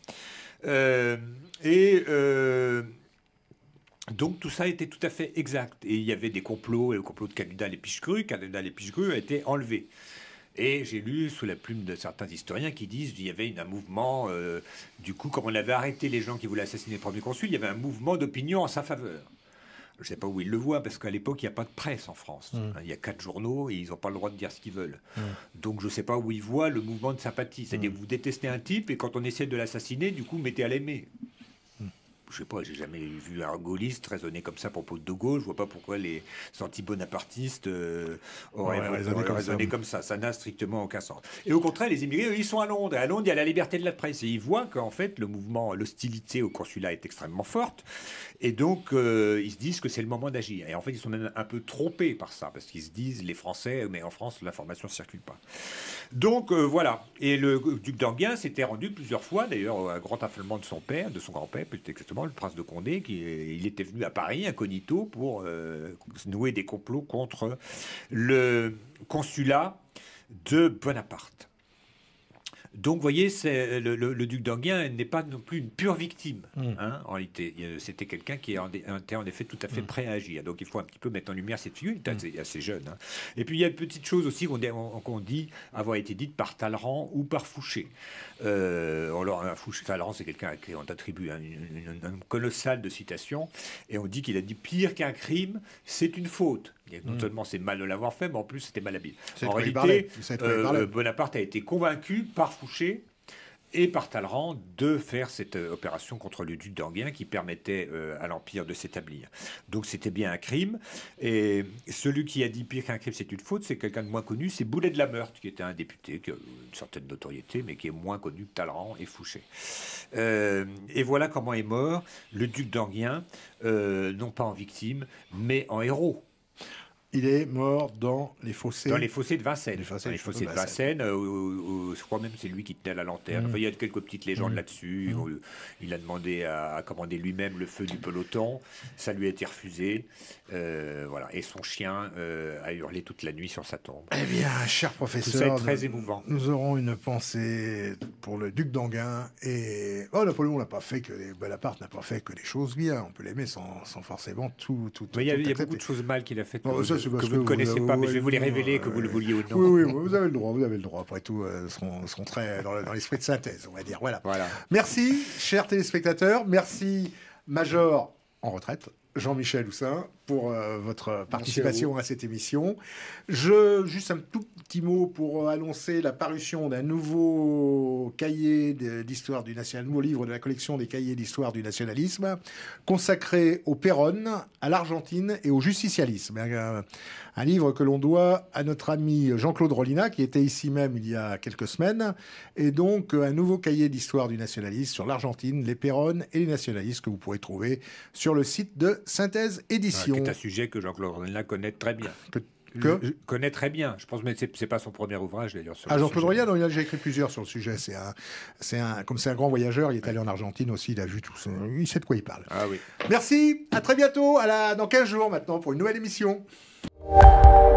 Donc tout ça était tout à fait exact. Et il y avait des complots, et le complot de Canudal et Pichegru. Canudal et Pichegru a été enlevé. Et j'ai lu sous la plume de certains historiens qui disent qu'il y avait un mouvement, du coup, comme on avait arrêté les gens qui voulaient assassiner le premier consul, il y avait un mouvement d'opinion en sa faveur. Je ne sais pas où ils le voient, parce qu'à l'époque, il n'y a pas de presse en France. Il y a 4 journaux et ils n'ont pas le droit de dire ce qu'ils veulent. Donc je ne sais pas où ils voient le mouvement de sympathie. C'est-à-dire que vous détestez un type et quand on essaie de l'assassiner, du coup, mettez à l'aimer. Je sais pas, j'ai jamais vu un gaulliste raisonner comme ça à propos de De Gaulle. Je vois pas pourquoi les anti-bonapartistes auraient raisonné comme ça. Ça n'a strictement aucun sens. Et au contraire, les immigrés, eux, ils sont à Londres. Et à Londres, il y a la liberté de la presse. Et ils voient qu'en fait, le mouvement, l'hostilité au consulat est extrêmement forte. Et donc, ils se disent que c'est le moment d'agir. Et en fait, ils sont même un peu trompés par ça. Parce qu'ils se disent, les Français, mais en France, l'information ne circule pas. Donc, voilà. Et le duc d'Enghien s'était rendu plusieurs fois, d'ailleurs, à grand affolement de son père, de son grand-père, plus exactement, le prince de Condé, il était venu à Paris incognito pour nouer des complots contre le consulat de Bonaparte. Donc, vous voyez, le duc d'Enghien n'est pas non plus une pure victime. Hein, en réalité, c'était quelqu'un qui était en effet tout à fait prêt à agir. Donc, il faut un petit peu mettre en lumière cette figure. Il était assez jeune. Hein. Et puis, il y a une petite chose aussi qu'on dit avoir été dite par Talleyrand ou par Fouché. Alors, Fouché, Talleyrand, c'est quelqu'un à qui on attribue un colossal de citations. Et on dit qu'il a dit pire qu'un crime, c'est une faute. Non seulement c'est mal de l'avoir fait, mais en plus c'était malhabile. En réalité, Bonaparte a été convaincu par Fouché et par Talleyrand de faire cette opération contre le duc d'Enghien qui permettait à l'Empire de s'établir. Donc c'était bien un crime. Et celui qui a dit pire qu'un crime, c'est une faute, c'est quelqu'un de moins connu, c'est Boulet de la Meurthe, qui était un député qui a une certaine notoriété, mais qui est moins connu que Talleyrand et Fouché. Et voilà comment est mort le duc d'Enghien, non pas en victime, mais en héros.
Il est mort dans les fossés.
Dans les fossés de Vincennes. Dans les fossés de Vincennes, je crois même que c'est lui qui tenait la lanterne. Enfin, il y a quelques petites légendes là-dessus. Il a demandé à commander lui-même le feu du peloton. Ça lui a été refusé. Voilà. Et son chien a hurlé toute la nuit sur sa tombe.
Eh bien, cher professeur,
tout ça est très émouvant.
Nous aurons une pensée pour le duc d'Enghien. Et Napoléon n'a pas fait que Bonaparte n'a pas fait que des choses bien. On peut l'aimer sans forcément tout.
Il y a beaucoup de choses mal qu'il a faites. Que vous ne connaissez pas, mais je vais vous les révéler, que vous le vouliez ou non.
Oui, vous avez le droit. Après tout, seront très dans l'esprit de synthèse, on va dire. Voilà. Merci, chers téléspectateurs. Merci, Major en retraite, Jean-Michel Houssin, pour votre participation à cette émission. Juste un tout petit mot pour annoncer la parution d'un nouveau cahier d'histoire du nationalisme, nouveau livre de la collection des cahiers d'histoire du nationalisme, consacré au Péronne, à l'Argentine et au justicialisme. Un livre que l'on doit à notre ami Jean-Claude Rollina, qui était ici même il y a quelques semaines, et donc un nouveau cahier d'histoire du nationalisme sur l'Argentine, les Péronnes et les nationalistes que vous pourrez trouver sur le site de Synthèse Édition.
C'est un sujet que Jean-Claude Rollina connaît très bien. Connaît très bien. Je pense, mais c'est pas son premier ouvrage d'ailleurs.
Jean-Claude Rollina, il a déjà écrit plusieurs sur le sujet. Comme c'est un grand voyageur, il est allé en Argentine aussi, il a vu tout ça. Il sait de quoi il parle.
Ah oui.
Merci, à très bientôt, dans 15 jours maintenant pour une nouvelle émission.